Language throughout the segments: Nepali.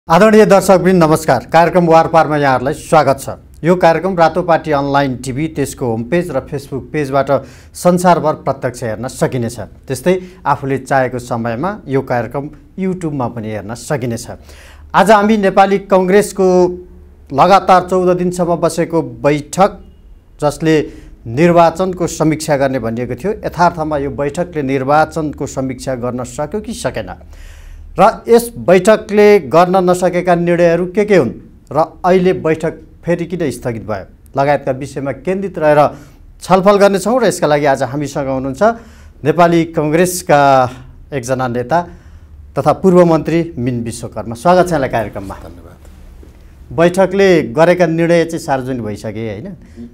आदरणीय दर्शकवृन्द नमस्कार। कार्यक्रम वारपारमा यहाँहरूलाई स्वागत छ। यो कार्यक्रम रातोपाटी अनलाइन टिभी त्यसको होम पेज र फेसबुक पेजबाट संसारभर प्रत्यक्ष हेर्न सकिनेछ। त्यस्तै आफूले चाहेको समयमा यो कार्यक्रम युट्युबमा पनि हेर्न सकिनेछ। आज हामी नेपाली कांग्रेसको लगातार 14 दिनसम्म बसेको बैठक जसले निर्वाचनको समीक्षा गर्ने भनिएको थियो, यथार्थमा यो बैठकले निर्वाचनको समीक्षा गर्न सक्यो कि सकेन र यस बैठकले गर्न नसकेका निर्णयहरू के हुन् र अहिले बैठक फेरि किन स्थगित भयो लगायतका विषयमा केन्द्रित रहेर छलफल गर्नेछौँ। र यसका लागि आज हामीसँग हुनुहुन्छ नेपाली कांग्रेसका एकजना नेता तथा पूर्व मन्त्री मिन विश्वकर्मा। स्वागत छ यहाँलाई कार्यक्रममा। धन्यवाद। बैठकले गरेका निर्णय चाहिँ सार्वजनिक भइसके होइन?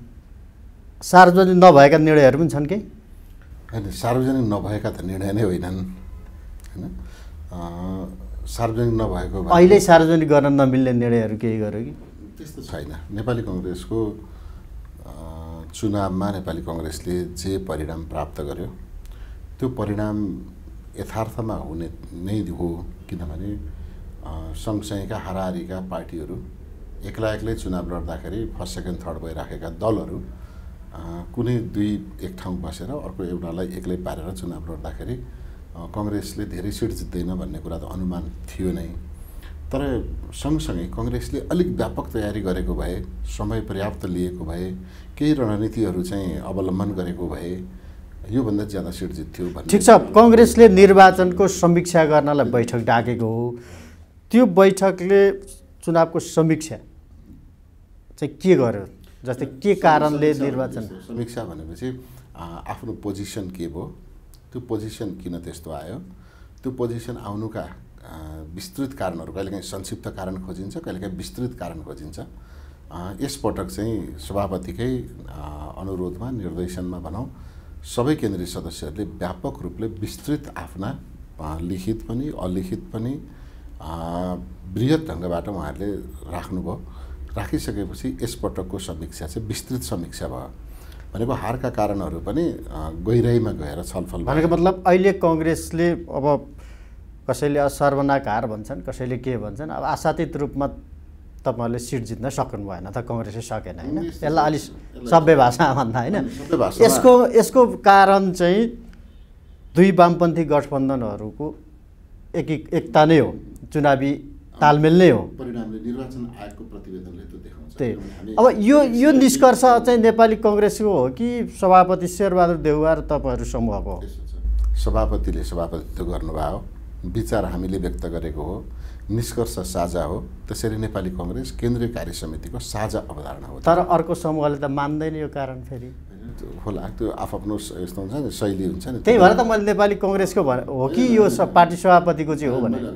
सार्वजनिक नभएका निर्णयहरू पनि छन् कि? होइन, सार्वजनिक नभएका त निर्णय नै होइनन् होइन। सार्वजनिक नभएको अहिले सार्वजनिक गर्न नमिल्ने निर्णयहरू केही गर्यो कि? त्यस्तो छैन। नेपाली कांग्रेसको चुनावमा नेपाली कांग्रेसले जे परिणाम प्राप्त गर्यो त्यो परिणाम यथार्थमा हुने नै हो, किनभने सँगसँगैका हाराहारीका पार्टीहरू एक्लै चुनाव लड्दाखेरि फर्स्ट सेकेन्ड थर्ड भइराखेका दलहरू कुनै दुई एक ठाउँ बसेर अर्को एउटालाई एक्लै पारेर चुनाव लड्दाखेरि कांग्रेसले धेरै सिट जित्दैन भन्ने कुरा त अनुमान थियो नै। तर सँगसँगै कांग्रेसले अलिक व्यापक तयारी गरेको भए, समय पर्याप्त लिएको भए, केही रणनीतिहरू चाहिँ अवलम्बन गरेको भए योभन्दा ज्यादा सिट जित्थ्यो भन्ने। ठिक छ, कांग्रेसले निर्वाचनको समीक्षा गर्नलाई बैठक डाकेको हो। त्यो बैठकले चुनावको समीक्षा चाहिँ के गर्यो? जस्तै के कारणले निर्वाचन समीक्षा भनेपछि आफ्नो पोजिसन के भयो, त्यो पोजिसन किन त्यस्तो आयो, त्यो पोजिसन आउनुका विस्तृत कारणहरू, कहिलेकाहीँ संक्षिप्त कारण खोजिन्छ, कहिलेकाहीँ विस्तृत कारण खोजिन्छ। यसपटक चाहिँ सभापतिकै अनुरोधमा, निर्देशनमा भनौँ, सबै केन्द्रीय सदस्यहरूले व्यापक रूपले विस्तृत आफ्ना लिखित पनि अलिखित पनि बृहत ढङ्गबाट उहाँहरूले राख्नुभयो। राखिसकेपछि यसपटकको समीक्षा चाहिँ विस्तृत समीक्षा भयो। भनेको हारका कारणहरू पनि गहिराइमा गएर छलफल भयो। भनेको मतलब अहिले कांग्रेसले अब कसैले सर्वनाक हार भन्छन्, कसैले के भन्छन्, अब आशातीत रूपमा तपाईँहरूले सिट जित्न सक्नु भएन त, कांग्रेसले सकेन होइन? यसलाई अलि सभ्य भाषामा भन्दा होइन, यसको कारण चाहिँ दुई वामपन्थी गठबन्धनहरूको एकता नै हो, चुनावी तालमेल नै हो। परिणामले निर्वाचन आयोगको प्रतिवेदनले त्यो देखाउँछ। त्यही अब यो निष्कर्ष चाहिँ नेपाली कांग्रेसको हो कि सभापति शेरबहादुर देउवा र तपाईँहरू समूहको हो? सभापतिले सभापतित्व गर्नुभयो, विचार हामीले व्यक्त गरेको हो, निष्कर्ष साझा हो। त्यसरी नेपाली कांग्रेस केन्द्रीय कार्य समितिको साझा अवधारणा हो। तर अर्को समूहले त मान्दैन यो कारण फेरि होला, त्यो आफ्नो यस्तो हुन्छ नि, शैली हुन्छ नि। त्यही भएर त मैले नेपाली कांग्रेसको हो कि यो पार्टी सभापतिको चाहिँ हो भने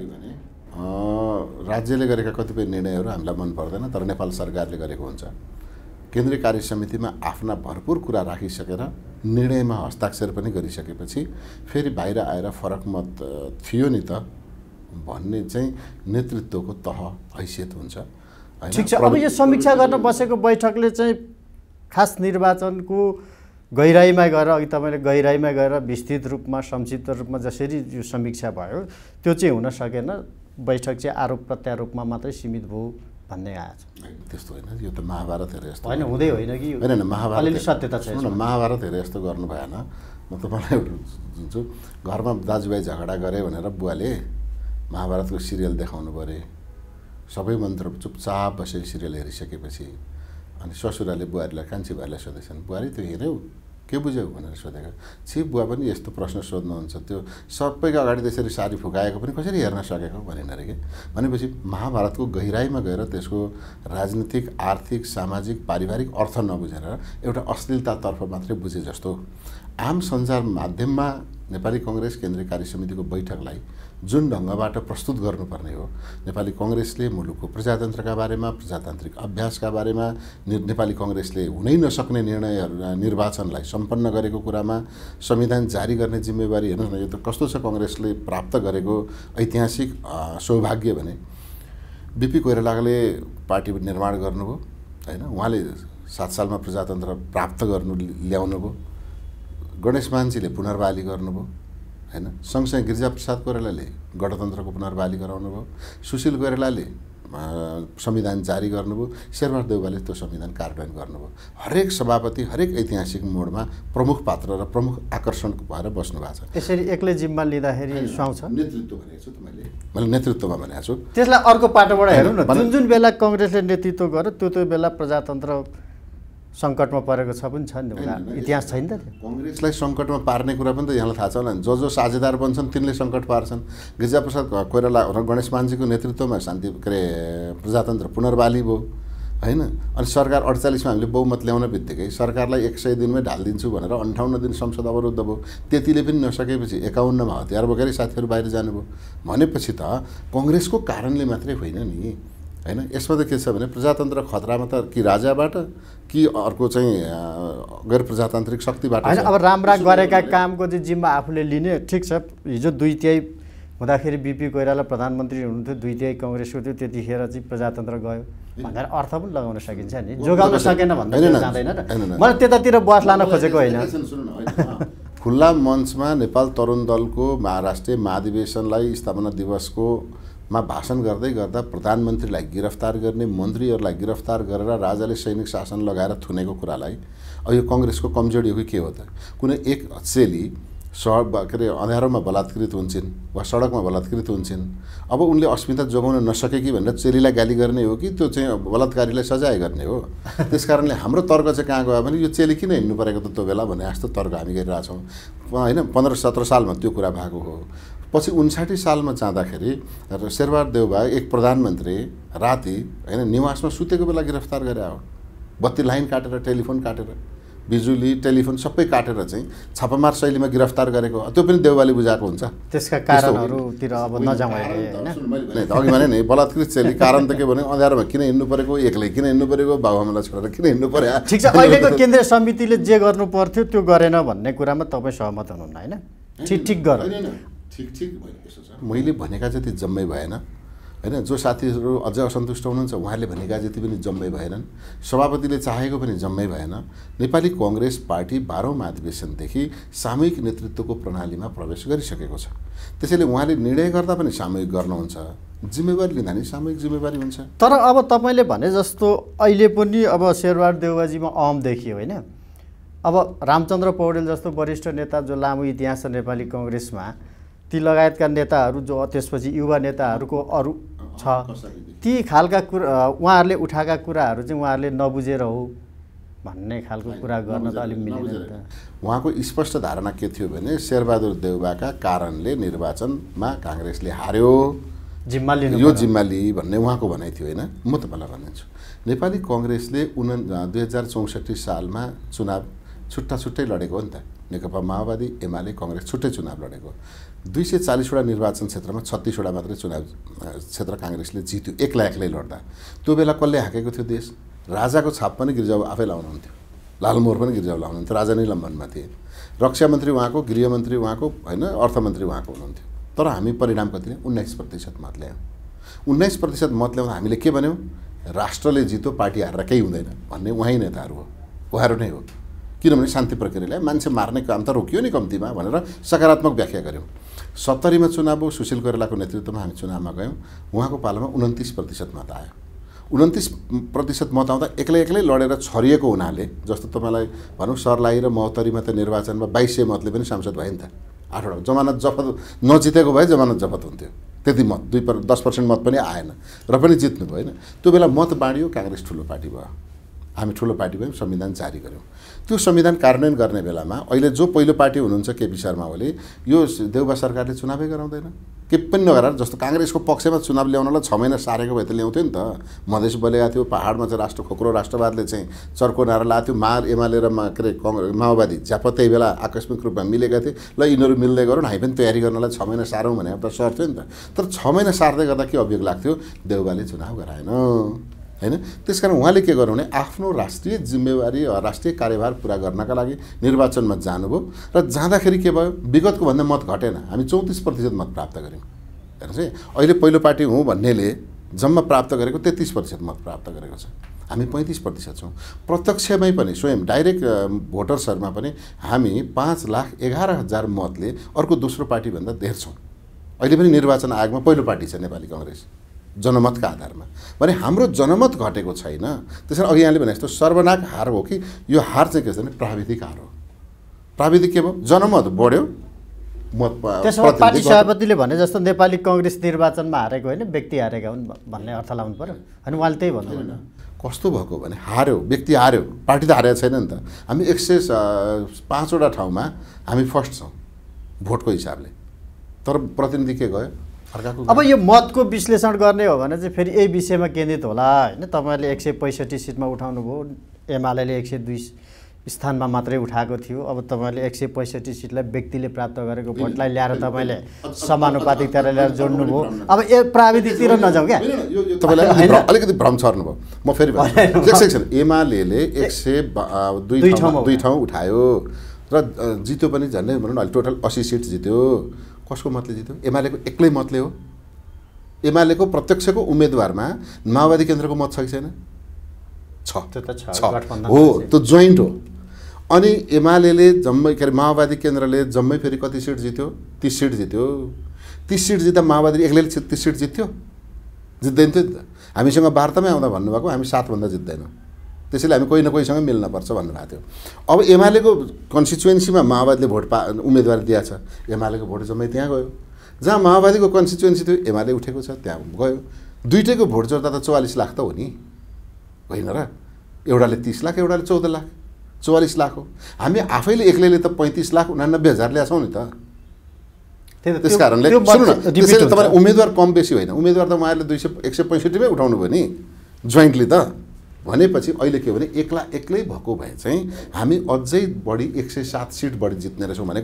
राज्यले गरेका कतिपय निर्णयहरू हामीलाई मन पर्दैन, तर नेपाल सरकारले गरेको हुन्छ। केन्द्रीय कार्य समितिमा आफ्ना भरपुर कुरा राखिसकेर निर्णयमा हस्ताक्षर पनि गरिसकेपछि फेरि बाहिर आएर फरक मत थियो नि त भन्ने चाहिँ नेतृत्वको तह हैसियत हुन्छ। ठिक छ, अब यो समीक्षा गर्न बसेको बैठकले चाहिँ खास निर्वाचनको गहिराइमा गएर, अघि तपाईँले गहिराइमा गएर विस्तृत रूपमा संक्षिप्त रूपमा जसरी यो समीक्षा भयो त्यो चाहिँ हुन सकेन, बैठक चाहिँ आरोप प्रत्यारोपमा मात्रै सीमित भयो भन्ने आएको छ। त्यस्तो होइन, यो त महाभारत हेरे जस्तो होइन, हुँदै होइन कि होइन, महाभारत अलिअलि सत्यता छ। महाभारत हेरे जस्तो गर्नु भएन। म तपाईँलाई जुन्छु, घरमा दाजुभाइ झगडा गरे भनेर बुवाले महाभारतको सिरियल देखाउनु पऱ्यो, सबै मन्त्र चुपचाप बसेर सिरियल हेरिसकेपछि अनि ससुराले बुहारीलाई, कान्छी बुहारीलाई सोधेछन्, बुहारी त्यो हेऱ्यौ के बुझ्यौ भनेर सोधेको। छि बुवा पनि यस्तो प्रश्न सोध्नुहुन्छ, त्यो सबैको अगाडि त्यसरी सारी फुकाएको पनि कसरी हेर्न सकेको भनेन अरे के। भनेपछि महाभारतको गहिराइमा गएर त्यसको राजनीतिक, आर्थिक, सामाजिक, पारिवारिक अर्थ नबुझेर एउटा अश्लीलतातर्फ मात्रै बुझे जस्तो आम सञ्चार माध्यममा नेपाली कांग्रेस केन्द्रीय कार्य समितिको बैठकलाई जुन ढङ्गबाट प्रस्तुत गर्नुपर्ने हो, नेपाली कांग्रेसले मुलुकको प्रजातन्त्रका बारेमा, प्रजातान्त्रिक अभ्यासका बारेमा, नेपाली कांग्रेसले हुनै नसक्ने निर्णयहरू, निर्वाचनलाई सम्पन्न गरेको कुरामा संविधान जारी गर्ने जिम्मेवारी, हेर्नुहोस् न, यो त कस्तो छ कांग्रेसले प्राप्त गरेको ऐतिहासिक सौभाग्य भने बीपी कोइरालाले पार्टी निर्माण गर्नुभयो होइन, उहाँले 7 सालमा प्रजातन्त्र प्राप्त ल्याउनुभयो, गणेश मानजीले पुनर्बहाली गर्नुभयो हैन। सँगसँगै गिरिजाप्रसाद कोइरालाले गणतन्त्रको पुनर्बहाली गराउनु भयो, सुशील कोइरालाले संविधान जारी गर्नुभयो, शेरबहादुर देउवाले त्यो संविधान कार्यान्वयन गर्नुभयो। हरेक सभापति हरेक ऐतिहासिक मोडमा प्रमुख पात्र र प्रमुख आकर्षण भएर बस्नु भएको छ। त्यसरी एक्लै जिम्मा लिँदाखेरि सुहाउँछ। नेतृत्व भनेको छु त मैले नेतृत्वमा भनेको छु। त्यसलाई अर्को पाटोबाट हेरौँ न, जुन बेला कङ्ग्रेसले नेतृत्व गर्यो त्यो बेला प्रजातन्त्र सङ्कटमा परेको छ पनि छ नि, इतिहास छैन त त्यो। कङ्ग्रेसलाई सङ्कटमा पार्ने कुरा पनि त यहाँलाई थाहा छ होला नि, जो साझेदार बन्छन् तिनले सङ्कट पार्छन्। गिरिजाप्रसाद कोइराला र गणेश मानजीको नेतृत्वमा शान्ति प्रजातन्त्र पुनर्बहाली भयो हैन। अनि सरकार 48मा हामीले बहुमत ल्याउन बित्तिकै सरकारलाई 100 दिनमै ढालिदिन्छु भनेर 58 दिन संसद अवरुद्ध भयो। त्यतिले पनि नसकेपछि 51मा हतियार बोकेर साथीहरू बाहिर जानुभयो। भनेपछि त कङ्ग्रेसको कारणले मात्रै होइन नि हैन। यसमा त के छ भने प्रजातन्त्र खतरामा त कि राजाबाट कि अर्को चाहिँ गैर प्रजातान्त्रिक शक्तिबाट हैन। अब राम्रा गरेका कामको चाहिँ जिम्मा आफूले लिने, ठिक छ। हिजो 2/3 हुँदाखेरि बिपी कोइराला प्रधानमन्त्री हुनुहुन्थ्यो, 2/3 कङ्ग्रेसको थियो, त्यतिखेर चाहिँ प्रजातन्त्र गयो भनेर अर्थ पनि लगाउन सकिन्छ नि। जोगाउन सकेन भन्दा जाँदैन र। मलाई त्यतातिर बस लान खोजेको होइन। खुल्ला मञ्चमा नेपाल तरुण दलको राष्ट्रिय महाधिवेशनलाई स्थापना दिवसको भाषण गर्दै गर्दा प्रधानमन्त्रीलाई गिरफ्तार गर्ने, मन्त्रीहरूलाई गिरफ्तार गरेर राजाले सैनिक शासन लगाएर थुनेको कुरालाई अब यो कङ्ग्रेसको कमजोरी हो कि के हो त? कुनै एक चेली अँध्यारोमा बलात्कृत हुन्छन् वा सडकमा बलात्कृत हुन्छन्, अब उनले अस्मिता जोगाउन नसके कि भनेर चेलीलाई गाली गर्ने हो कि त्यो चाहिँ बलात्कारीलाई सजाय गर्ने हो? त्यसकारणले हाम्रो तर्क चाहिँ कहाँ गयो भने यो चेली किन हिँड्नु परेको त त्यो बेला भने जस्तो तर्क हामी गरिरहेछौँ हैन। 15-17 सालमा त्यो कुरा भएको हो। पछि 59 सालमा जाँदाखेरि शेरबहादुर देउवा एक प्रधानमन्त्री राति हैन निवासमा सुतेको बेला गिरफ्तार गरे हो। बत्ती लाइन काटेर, टेलिफोन काटेर, बिजुली टेलिफोन सबै काटेर चाहिँ छापामार शैलीमा गिरफ्तार गरेको, त्यो पनि देउवाले बुझाएको हुन्छ। त्यसका कारणहरुतिर अब नजाउँ हैन। अघि भने नि बलात्कृत चेली कारण त के भने अँध्यारोमा किन हिँड्नु परेको, एक्लै किन हिँड्नु परेको, बाबुआमालाई छोडेर किन हिँड्नु पर्यो। ठिक छ, अहिलेको केन्द्रीय समितिले जे गर्नु पर्थ्यो त्यो गरेन भन्ने कुरामा तपाईँ सहमत हुनुहुन्न हैन? ठिक गर। ठिक मैले भनेका जति जम्मै भएन हैन। जो साथीहरू अझ असन्तुष्ट हुनुहुन्छ उहाँहरूले भनेका जति पनि जम्मै भएनन्, सभापतिले चाहेको पनि जम्मै भएन। नेपाली कङ्ग्रेस पार्टी 12औं महाधिवेशनदेखि सामूहिक नेतृत्वको प्रणालीमा प्रवेश गरिसकेको छ। त्यसैले उहाँले निर्णय गर्दा पनि सामूहिक गर्नुहुन्छ, जिम्मेवारी लिँदा नि सामूहिक जिम्मेवारी हुन्छ। तर अब तपाईँले भने जस्तो अहिले पनि अब शेरबहादुर देउवाजीमा अहम देखियो हैन। अब रामचन्द्र पौडेल जस्तो वरिष्ठ नेता जो लामो इतिहास छ नेपाली कङ्ग्रेसमा, ती लगायतका नेताहरू जो त्यसपछि युवा नेताहरूको अरू छ, ती खालका कुरा उहाँहरूले उठाएका कुराहरू चाहिँ उहाँहरूले नबुझेर हो भन्ने खालको कुरा गर्न त अलिक मिलेन त। उहाँको स्पष्ट धारणा के थियो भने शेरबहादुर देउवाका कारणले निर्वाचनमा काङ्ग्रेसले हार्यो, जिम्मा लिनु यो जिम्मा लिई भन्ने उहाँको भनाइ थियो हैन। म तपाईँलाई भनिदिन्छु, नेपाली कङ्ग्रेसले 2064 सालमा चुनाव छुट्टै लडेको हो नि त। नेकपा माओवादी, एमाले, कङ्ग्रेस छुट्टै चुनाव लडेको। 240वटा निर्वाचन क्षेत्रमा 36वटा मात्रै चुनाव क्षेत्र काङ्ग्रेसले जित्यो एक्लै लड्दा। त्यो बेला कसले हाँकेको थियो देश? राजाको छाप पनि गिरिजाउ आफै लाउनुहुन्थ्यो, लालमोहर पनि गिरिजाउ लाउनुहुन्थ्यो, राजा निलम्बनमा थिए। रक्षा मन्त्री उहाँको, गृहमन्त्री उहाँको हैन, अर्थमन्त्री उहाँको हुनुहुन्थ्यो। तर हामी परिणाम कति ल्यायौँ? 19% मत ल्यायौँ। 19% मत ल्याउँदा हामीले के भन्यौँ? राष्ट्रले जित्यो, पार्टी हारेर केही हुँदैन भन्ने उहाँ नेताहरू हो, उहाँहरू नै हो। किनभने शान्ति प्रक्रियाले मान्छे मार्ने काम त रोकियो नि कम्तीमा भनेर सकारात्मक व्याख्या गऱ्यौँ। 70मा चुनाव हो, सुशील कोइरालाको नेतृत्वमा हामी चुनावमा गयौँ। उहाँको पालामा 29% मत आयो। 29% मत आउँदा एक्लै लडेर छरिएको हुनाले, जस्तो तपाईँलाई भनौँ सर्लाही र महोत्तरीमा त निर्वाचनमा 2200 मतले पनि सांसद भयो नि त। 8वटा जमानत जफत नजितेको भए जमानत जफत हुन्थ्यो। त्यति मत 10% मत पनि आएन र पनि जित्नु भयो हैन। त्यो बेला मत बाँडियो, काङ्ग्रेस ठुलो पार्टी भयो, हामी ठुलो पार्टी भयौँ, संविधान जारी गऱ्यौँ। त्यो संविधान कार्यान्वयन गर्ने बेलामा अहिले जो पहिलो पार्टी हुनुहुन्छ केपी शर्मा ओली, यो देउवा सरकारले चुनावै गराउँदैन, के पनि नगराएर जस्तो काङ्ग्रेसको पक्षमा चुनाव ल्याउनलाई 6 महिना सारेको भए त ल्याउँथ्यो नि त। मधेस बलेको थियो, पहाडमा चाहिँ राष्ट्र खोक्रो राष्ट्रवादले चाहिँ चर्को नारा लाएको थियो, एमाले र के अरे माओवादी झ्याप त्यही बेला आकस्मिक रूपमा मिलेका थिए। ल यिनीहरू मिल्दै गरौँ, हामी पनि तयारी गर्नलाई 6 महिना सारौँ भने एउटा सर्ट थियो नि त। तर 6 महिना सार्दै गर्दा के अभियोग लाग्थ्यो? देउवाले चुनाव गराएन हैन। त्यसकारण उहाँले के गर्नु भने आफ्नो राष्ट्रिय जिम्मेवारी, राष्ट्रिय कार्यभार पुरा गर्नका लागि निर्वाचनमा जानुभयो र जाँदाखेरि के भयो? विगतको भन्दा मत घटेन, हामी 34% मत प्राप्त गऱ्यौँ। हेर्नुहोस् है, अहिले पहिलो पार्टी हुँ भन्नेले जम्मा प्राप्त गरेको 33% मत प्राप्त गरेको छ हामी 35% छौँ। प्रत्यक्षमै पनि स्वयं डाइरेक्ट भोटर्सहरूमा पनि हामी 5,11,000 मतले अर्को दोस्रो पार्टीभन्दा धेर छौँ। अहिले पनि निर्वाचन आयोगमा पहिलो पार्टी छ नेपाली काङ्ग्रेस जनमतका आधारमा। भने हाम्रो जनमत घटेको छैन। त्यसैले अघि यहाँले भने जस्तो सर्वनाक हार हो कि यो हार चाहिँ के छ भने प्राविधिक हार हो। प्राविधिक के भयो? जनमत बढ्यो, मत त्यसो भए पार्टी सभापतिले भने जस्तो नेपाली काङ्ग्रेस निर्वाचनमा हारेको होइन, व्यक्ति हारेका हुन् भन्ने अर्थ लाउनु पर्यो। अनि उहाँले त्यही भन्नु कस्तो भएको भने हार्यो, व्यक्ति हार्यो, पार्टी त हारेको छैन नि त। हामी 105वटा ठाउँमा हामी फर्स्ट छौँ भोटको हिसाबले, तर प्रतिनिधि के गयो अर्काको। अब यो मतको विश्लेषण गर्ने हो भने चाहिँ फेरि यही विषयमा केन्द्रित होला होइन। तपाईँले 165 सिटमा उठाउनु भयो, एमाले 102 स्थानमा मात्रै उठाएको थियो। अब तपाईँले 165 सिटलाई व्यक्तिले प्राप्त गरेको भोटलाई ल्याएर तपाईँले समानुपातिकता ल्याएर जोड्नुभयो। अब यो प्राविधिकतिर नजाउँ क्या, तपाईँलाई अलिकति भ्रम छर्नुभयो। म फेरि एकछिन, एमाले 102 ठाउँ उठायो र जित्यो पनि झन्डै भनौँ न, अहिले टोटल 80 सिट जित्यो। कसको मतले जित्यो? एमालेको एक्लै मतले हो। एमालेको प्रत्यक्षको उम्मेदवारमा माओवादी केन्द्रको मत छ कि छैन? छ हो, त्यो जोइन्ट हो। अनि एमाले जम्मै के अरे माओवादी केन्द्रले जम्मै फेरि कति सिट जित्यो? 30 सिट जित्यो। 30 सिट जित्दा माओवादी एक्लैले 30 सिट जित्यो? जित्दैन थियो नि त। हामीसँग वार्तामै आउँदा भन्नुभएको हामी 7 भन्दा जित्दैनौँ, त्यसैले हामी कोही न कोहीसँग मिल्नुपर्छ भन्नुभएको थियो। अब एमालेको कन्स्टिचुएन्सीमा माओवादीले भोट उम्मेदवारी दिएको छ, एमालेको भोट जम्मै त्यहाँ गयो। जहाँ माओवादीको कन्स्टिचुएन्सी थियो एमाले उठेको छ त्यहाँ गयो। दुइटैको भोट जोड्दा त 44 लाख त हो नि, होइन र? एउटाले 30 लाख, एउटाले 14 लाख, 44 लाख हो। हामी आफैले एक्लैले त 35,89,000 ल्याछौँ नि त। त्यस कारणले सुन्नु न, त्यसैले तपाईँलाई उम्मेदवार कम बेसी होइन, उम्मेदवार त उहाँहरूले 165मै उठाउनु भयो नि जोइन्टली त। भनेपछि अहिले के भने एक्लै भएको भए चाहिँ हामी अझै बढी 107 सिट बढी जित्ने रहेछौँ, भनेको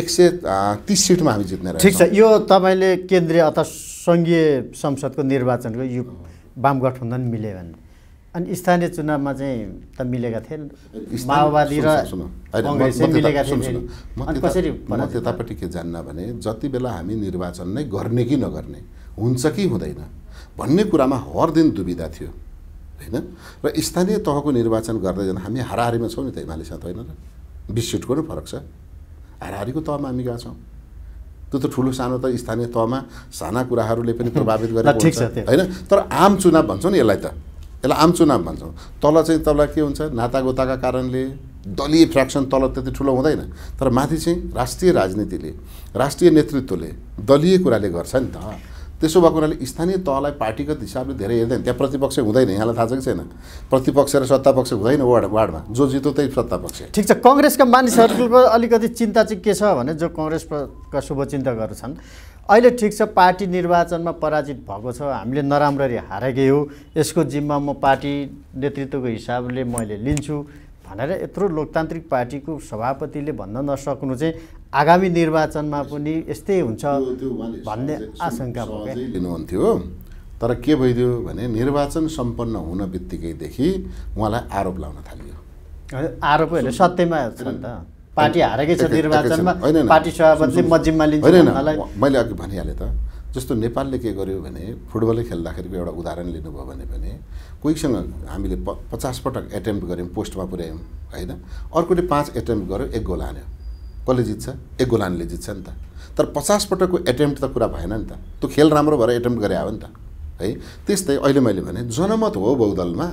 130 सिटमा हामी जित्ने रहेछौँ। ठिक छ, यो तपाईँले केन्द्रीय अथवा सङ्घीय संसदको निर्वाचनको यो वाम गठबन्धन मिल्यो भने, अनि स्थानीय चुनावमा चाहिँ त मिलेका थिएन, माओवादी र काङ्ग्रेसै मिलेका थिए। अनि कसरी म त्यतापट्टि के जान्न भने जति बेला हामी निर्वाचन नै गर्ने कि नगर्ने, हुन्छ कि हुँदैन भन्ने कुरामा हर दिन दुविधा थियो, होइन? र स्थानीय तहको निर्वाचन गर्दै जाँदा हामी हाराहारीमा छौँ नि त एमालेसँग, त होइन र? 20 सिटको नै फरक छ। हाराहारीको तहमा हामी गएको छौँ। त्यो त ठुलो सानो त स्थानीय तहमा साना कुराहरूले पनि प्रभावित गरेको हुन्छ, होइन? तर आम चुनाव भन्छौँ नि यसलाई, त यसलाई आम चुनाव भन्छौँ। तल चाहिँ तल के हुन्छ, नातागोताका कारणले दलीय फ्र्याक्सन तल त्यति ठुलो हुँदैन, तर माथि चाहिँ राष्ट्रिय राजनीतिले, राष्ट्रिय नेतृत्वले दलीय कुराले गर्छ नि त। त्यसो भएको हुनाले स्थानीय तहलाई पार्टीगत हिसाबले धेरै हेर्दैन। त्यहाँ प्रतिपक्ष हुँदैन, यहाँलाई थाहा छ कि छैन? प्रतिपक्ष र सत्तापक्ष हुँदैन वार्डमा, जो जित्यो त्यही सत्तापक्ष। ठिक छ, काङ्ग्रेसका मानिसहरूको अलिकति चिन्ता चाहिँ के छ भने, जो काङ्ग्रेसका शुभचिन्तकहरू छन्, अहिले ठिक छ पार्टी निर्वाचनमा पराजित भएको छ, हामीले नराम्ररी हारेकै हो, यसको जिम्मा म पार्टी नेतृत्वको हिसाबले मैले लिन्छु भनेर यत्रो लोकतान्त्रिक पार्टीको सभापतिले भन्न नसक्नु चाहिँ आगामी निर्वाचनमा पनि यस्तै हुन्छ भन्ने आशंका भयो क्या? लिनुहुन्थ्यो, तर के भइदियो भने निर्वाचन सम्पन्न हुन बित्तिकैदेखि उहाँलाई आरोप लाउन थालियो। आरोप होइन, सत्यमा छ नि त, पार्टी हारेकै छ निर्वाचनमा, पार्टी सभापतिले म जिम्मा लिन्छु भन्नलाई। मैले अघि भनिहालेँ त, जस्तो नेपालले के गर्यो भने फुटबलै खेल्दाखेरिको एउटा उदाहरण लिनुभयो भने कोहीसँग हामीले 50 पटक एटेम्प्ट गऱ्यौँ, पोस्टमा पुर्यायौँ, होइन? अर्कोले 5 एटेम्प्ट गर्यो, 1 गोल हान्यो, कसले जित्छ? 1 गोल हान्ने जित्छ नि त। तर 50 पटकको एटेम्प्ट त कुरा भएन नि त, त्यो खेल राम्रो भएर एटेम्प्ट गरे हो नि त, है? त्यस्तै अहिले मैले भने जनमत हो बहुदलमा,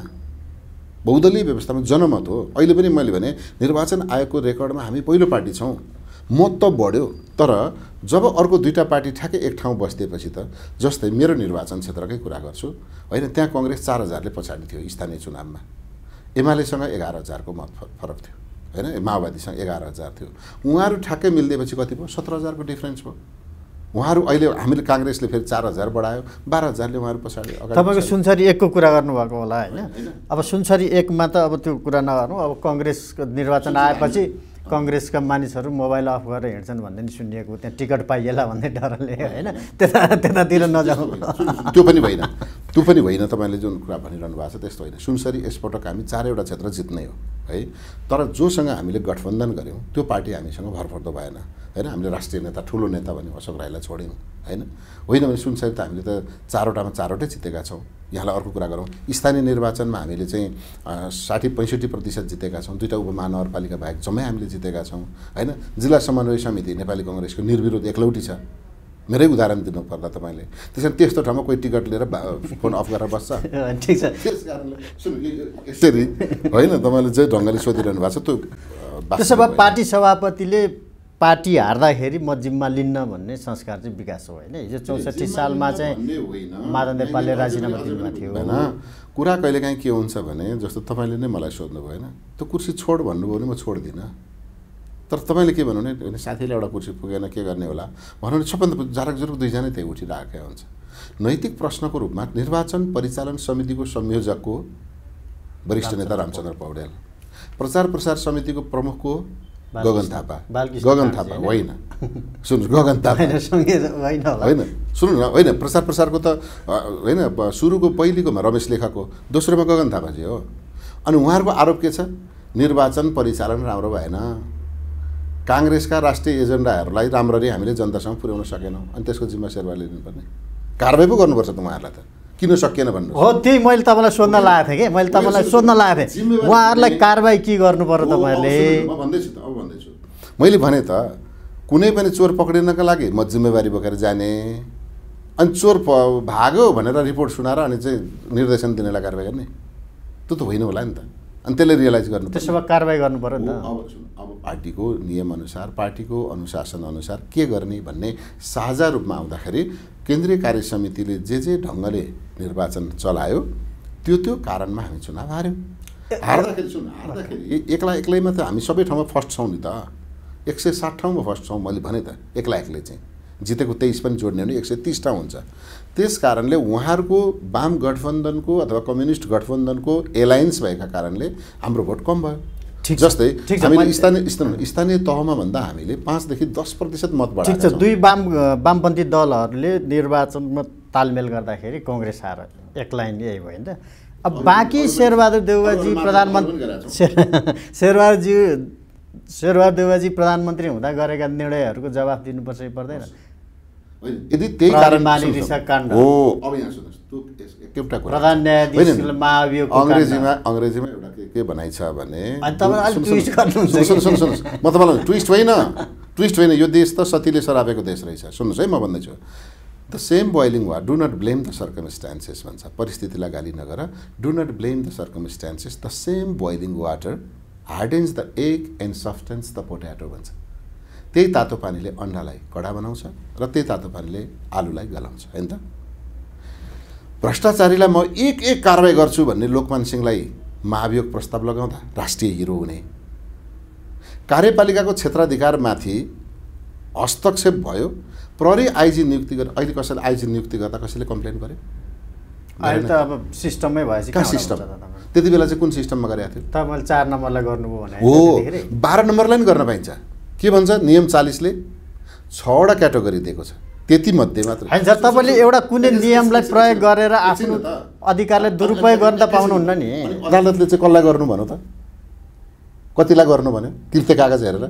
बहुदलीय व्यवस्थामा जनमत हो। अहिले पनि मैले भने निर्वाचन आयोगको रेकर्डमा हामी पहिलो पार्टी छौँ, मत त बढ्यो। तर जब अर्को दुईटा पार्टी ठ्याक्कै एक ठाउँ बसिदिएपछि त, जस्तै मेरो निर्वाचन क्षेत्रकै कुरा गर्छु, होइन? त्यहाँ काङ्ग्रेस 4000ले पछाडि थियो स्थानीय चुनावमा, एमालेसँग 11000को मत फरक थियो, होइन? माओवादीसँग 11000 थियो। उहाँहरू ठ्याक्कै मिलिदिएपछि कति भयो? 17000को डिफ्रेन्स भयो। उहाँहरू अहिले हामीले काङ्ग्रेसले फेरि 4000 बढायो, 12000ले उहाँहरू पछाडि। तपाईँको सुनसरी 1को कुरा गर्नुभएको होला, होइन? अब सुनसरी 1मा त अब त्यो कुरा नगर्नु, अब काङ्ग्रेसको निर्वाचन आएपछि काङ्ग्रेसका मानिसहरू मोबाइल अफ गरेर हिँड्छन् भन्ने नि सुनिएको, त्यहाँ टिकट पाइएला भन्ने डरले, होइन? त्यतातिर नजाउँ। त्यो पनि होइन, तपाईँले जुन कुरा भनिरहनु भएको छ त्यस्तो होइन। सुनसरी यसपटक हामी 4वटा क्षेत्र जित्नै हो, है। तर जोसँग हामीले गठबन्धन गऱ्यौँ त्यो पार्टी हामीसँग भरपर्दो भएन हैन। हामीले राष्ट्रिय नेता ठुलो नेता भने अशोक राईलाई छोड्यौँ हैन। होइन भने सुनसरी त हामीले त 4वटामा 4वटै जितेका छौँ। यहाँलाई अर्को कुरा गरौँ, स्थानीय निर्वाचनमा हामीले चाहिँ 60-65% जितेका छौँ। 2टा उपमहानगरपालिका बाहेक जम्मै हामीले जितेका छौँ हैन। जिल्ला समन्वय समिति नेपाली कांग्रेसको निर्विरोध एकलौटी छ। मेरै उदाहरण दिनु पर्दा तपाईँले त्यसैले त्यस्तो ठाउँमा कोही टिकट लिएर फोन अफ गरेर बस्छ। ठिक छ। त्यस कारणले सुन यसरी होइन तपाईँले जे ढङ्गले सोधिरहनु भएको छ त्यो त्यसो भए पार्टी सभापतिले पार्टी हार्दाखेरि म जिम्मा लिन्न भन्ने संस्कार चाहिँ विकास हो होइन। हिजो 64 सालमा चाहिँ माधव नेपालले राजीनामा दिनुभएको थियो होइन। कुरा कहिलेकाहीँ के हुन्छ भने जस्तो तपाईँले नै मलाई सोध्नुभयो होइन, त्यो कुर्सी छोड भन्नुभयो भने म छोड्दिनँ। तर तपाईँले के भन्नु भने साथीले एउटा कुर्सी पुगेन के गर्ने होला भन्नु भने सबभन्दा जारकजुरुक दुईजना त्यही उठिरहेकै हुन्छ। नैतिक प्रश्नको रूपमा निर्वाचन परिचालन समितिको संयोजकको वरिष्ठ नेता रामचन्द्र पौडेल, प्रचार प्रसार समितिको प्रमुखको गगन थापा होइन सुन्नु गगन थापा होइन सुन्नु न होइन प्रचार प्रसारको त होइन सुरुको पहिलेकोमा रमेश लेखको, दोस्रोमा गगन थापाजी हो। अनि उहाँहरूको आरोप के छ, निर्वाचन परिचालन राम्रो भएन, काङ्ग्रेसका राष्ट्रिय एजेन्डाहरूलाई राम्ररी हामीले जनतासँग पुर्याउन सकेनौँ, अनि त्यसको जिम्मा शेरबहादुरले लिनुपर्ने, कारबाही पो गर्नुपर्छ त उहाँहरूलाई त किन सकिएन भन्नु हो। त्यही मैले तपाईँलाई सोध्न लागेको थिएँ कि मैले तपाईँलाई सोध्न लागेको थिएँ उहाँहरूलाई कारबाही के गर्नु पर्यो तपाईँहरूले। म भन्दैछु त अब भन्दैछु मैले भने त कुनै पनि चोर पक्रिनका लागि म जिम्मेवारी बोकेर जाने, अनि चोर भाग्यो भनेर रिपोर्ट सुनाएर अनि चाहिँ निर्देशन दिनेलाई कारबाही गर्ने त्यो त होइन होला नि त। अनि त्यसले रियलाइज गर्नु त्यसो भए कारबाही गर्नु पर्यो नि त। अब पार्टीको नियमअनुसार पार्टीको अनुशासन अनुसार के गर्ने भन्ने साझा रूपमा आउँदाखेरि केन्द्रीय कार्य समितिले जे ढङ्गले निर्वाचन चलायो त्यो कारणमा हामी चुनाव हार्यौँ। हार्दाखेरि एक्लैमा त हामी सबै ठाउँमा फर्स्ट छौँ नि त, 160 ठाउँमा फर्स्ट छौँ। मैले भने त एक्लै चाहिँ जितेको 23 पनि जोड्ने भने 130 ठाउँ हुन्छ। त्यस कारणले उहाँहरूको वाम गठबन्धनको अथवा कम्युनिस्ट गठबन्धनको एलायन्स भएका कारणले हाम्रो भोट कम भयो। जस्तै हामीले स्थानीय तहमा भन्दा हामीले 5 देखि 10% मत बढाएको छौँ। ठिक छ, दुई वामपन्थी दलहरूले निर्वाचनमा तालमेल गर्दाखेरि कांग्रेस हार एक लाइन यही भयो नि त। अब बाँकी शेरबहादुर देउवाजी प्रधानमन्त्री शेरबहादुर देउवाजी प्रधानमन्त्री हुँदा गरेका निर्णयहरूको जवाफ दिनुपर्छ पर्दैन। यदि त्यही कारण हो अब यहाँ सुन्नुहोस् एउटा कुरा प्रधान न्यायाधीशले महाभियोगको अंग्रेजीमा एउटा के भनाइ छ भने ट्विस्ट गर्नुहुन्छ। सुन्नुहोस् म तपाईँलाई ट्विस्ट होइन यो देश त सतीले सरापेको देश रहेछ। सुन्नुहोस् है म भन्दैछु the same boiling water do not blame the circumstances भन्छ, परिस्थितिलाई गाली नगर, do not blame the circumstances, the same boiling water hardens the egg and softens the potato भन्छ। त्यही तातो पानीले अन्डालाई कडा बनाउँछ र त्यही तातो पानीले आलुलाई गलाउँछ होइन त। भ्रष्टाचारीलाई म एक कारबाही गर्छु भन्ने लोकमान सिंहलाई महाभियोग प्रस्ताव लगाउँदा राष्ट्रिय हिरो हुने, कार्यपालिकाको क्षेत्राधिकारमाथि हस्तक्षेप भयो, प्रहरी आइजी नियुक्ति गरेर अहिले कसैले आइजी नियुक्ति गर्दा कसैले कम्प्लेन गर्यो? अहिले त अब सिस्टममै भएपछि कहाँ सिस्टम? त्यति बेला चाहिँ कुन सिस्टममा गरेको थियो? तपाईँले 4 नम्बरलाई गर्नुभयो भने हो 12 नम्बरलाई पनि गर्न पाइन्छ। के भन्छ नियम 40 ले 6वटा क्याटेगोरी दिएको छ, त्यति मध्ये मात्र हैन सर। तपाईँले एउटा कुनै नियमलाई प्रयोग गरेर आफ्नो अधिकारलाई दुरुपयोग गर्न त पाउनुहुन्न नि। अदालतले चाहिँ कसलाई गर्नु भन्नु त, कतिलाई गर्नु भन्यो? किर्ते कागज हेरेर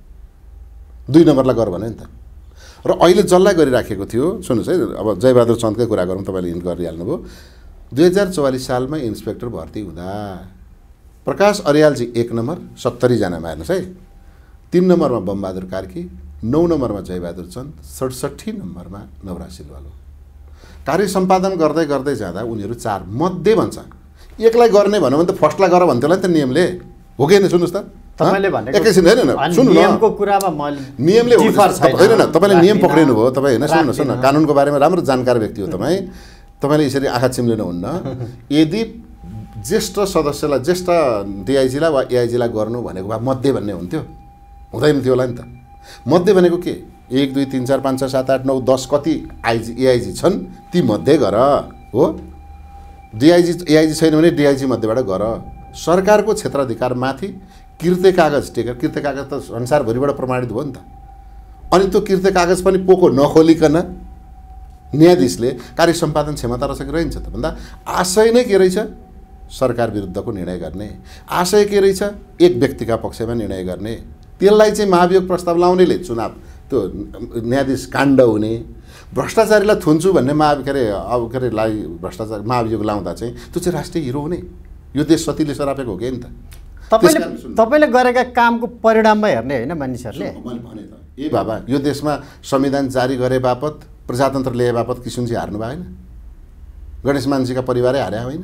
2 नम्बरलाई गर भन्यो नि त। र अहिले जसलाई गरिराखेको थियो सुन्नुहोस् है, अब जयबहादुर चन्दकै कुरा गरौँ, तपाईँले हिन्ट गरिहाल्नुभयो। 2044 सालमा इन्सपेक्टर भर्ती हुँदा प्रकाश अर्यालजी 1 नम्बर 70 जनामा हेर्नुहोस् है, 3 नम्बरमा बमबहादुर कार्की, 9 नम्बरमा जयबहादुर चन्द, 67 नम्बरमा नवराज सिलवाल। कार्य सम्पादन गर्दै गर्दै जाँदा उनीहरू 4 मध्ये भन्छ एकलाई गर्ने भन्यो भने त फर्स्टलाई गर भन्थ्यो होला नि त नियमले, हो कि होइन? सुन्नुहोस् त तपाईँले भनेको एकैछिन होइन सुन्नु न, नियमको कुरामा नियमले होइन न, तपाईँले नियम पक्रिनु भयो तपाईँ होइन। सुन्नुहोस् न, कानुनको बारेमा राम्रो जानकार व्यक्ति हो तपाईँले यसरी आँखा चिम्लिनुहुन्न। यदि ज्येष्ठ सदस्यलाई ज्येष्ठ डिआइजीलाई वा एआइजीलाई गर्नु भनेको भए मध्ये भन्ने हुन्थ्यो, हुँदैन थियो होला नि त। मध्ये भनेको के 1 2 3 4 5 6 7 8 9 10 कति आइजी एआइजी छन् ती मध्ये गर हो। डिआइजी एआइजी छैन भने डिआइजी मध्येबाट गर। सरकारको क्षेत्राधिकारमाथि किर्ते कागज टेकेर, किर्ते कागज त संसारभरिबाट प्रमाणित भयो नि त। अनि त्यो किर्ते कागज पनि पोको नखोलिकन न्यायाधीशले कार्य सम्पादन क्षमता रहेछ कि रहन्छ त भन्दा आशय नै के रहेछ, सरकार विरुद्धको निर्णय गर्ने, आशय के रहेछ एक व्यक्तिका पक्षमा निर्णय गर्ने, त्यसलाई चाहिँ महाभियोग प्रस्ताव लाउनेले चुनाव त्यो न्यायाधीश काण्ड हुने, भ्रष्टाचारीलाई थुन्छु भन्ने के अरे भ्रष्टाचार महाभियोग लाउँदा चाहिँ त्यो चाहिँ राष्ट्रिय हिरो हुने। यो देश सतीले सरापेको हो कि नि त। तपाईले गरेका कामको परिणाममा हेर्ने होइन मानिसहरूले। मैले भने त ए बाबा यो देशमा संविधान जारी गरे बापत प्रजातन्त्र ल्याए बापत किशुनजी हार्नु भएन, गणेश मानसिंहका परिवारै हारे होइन,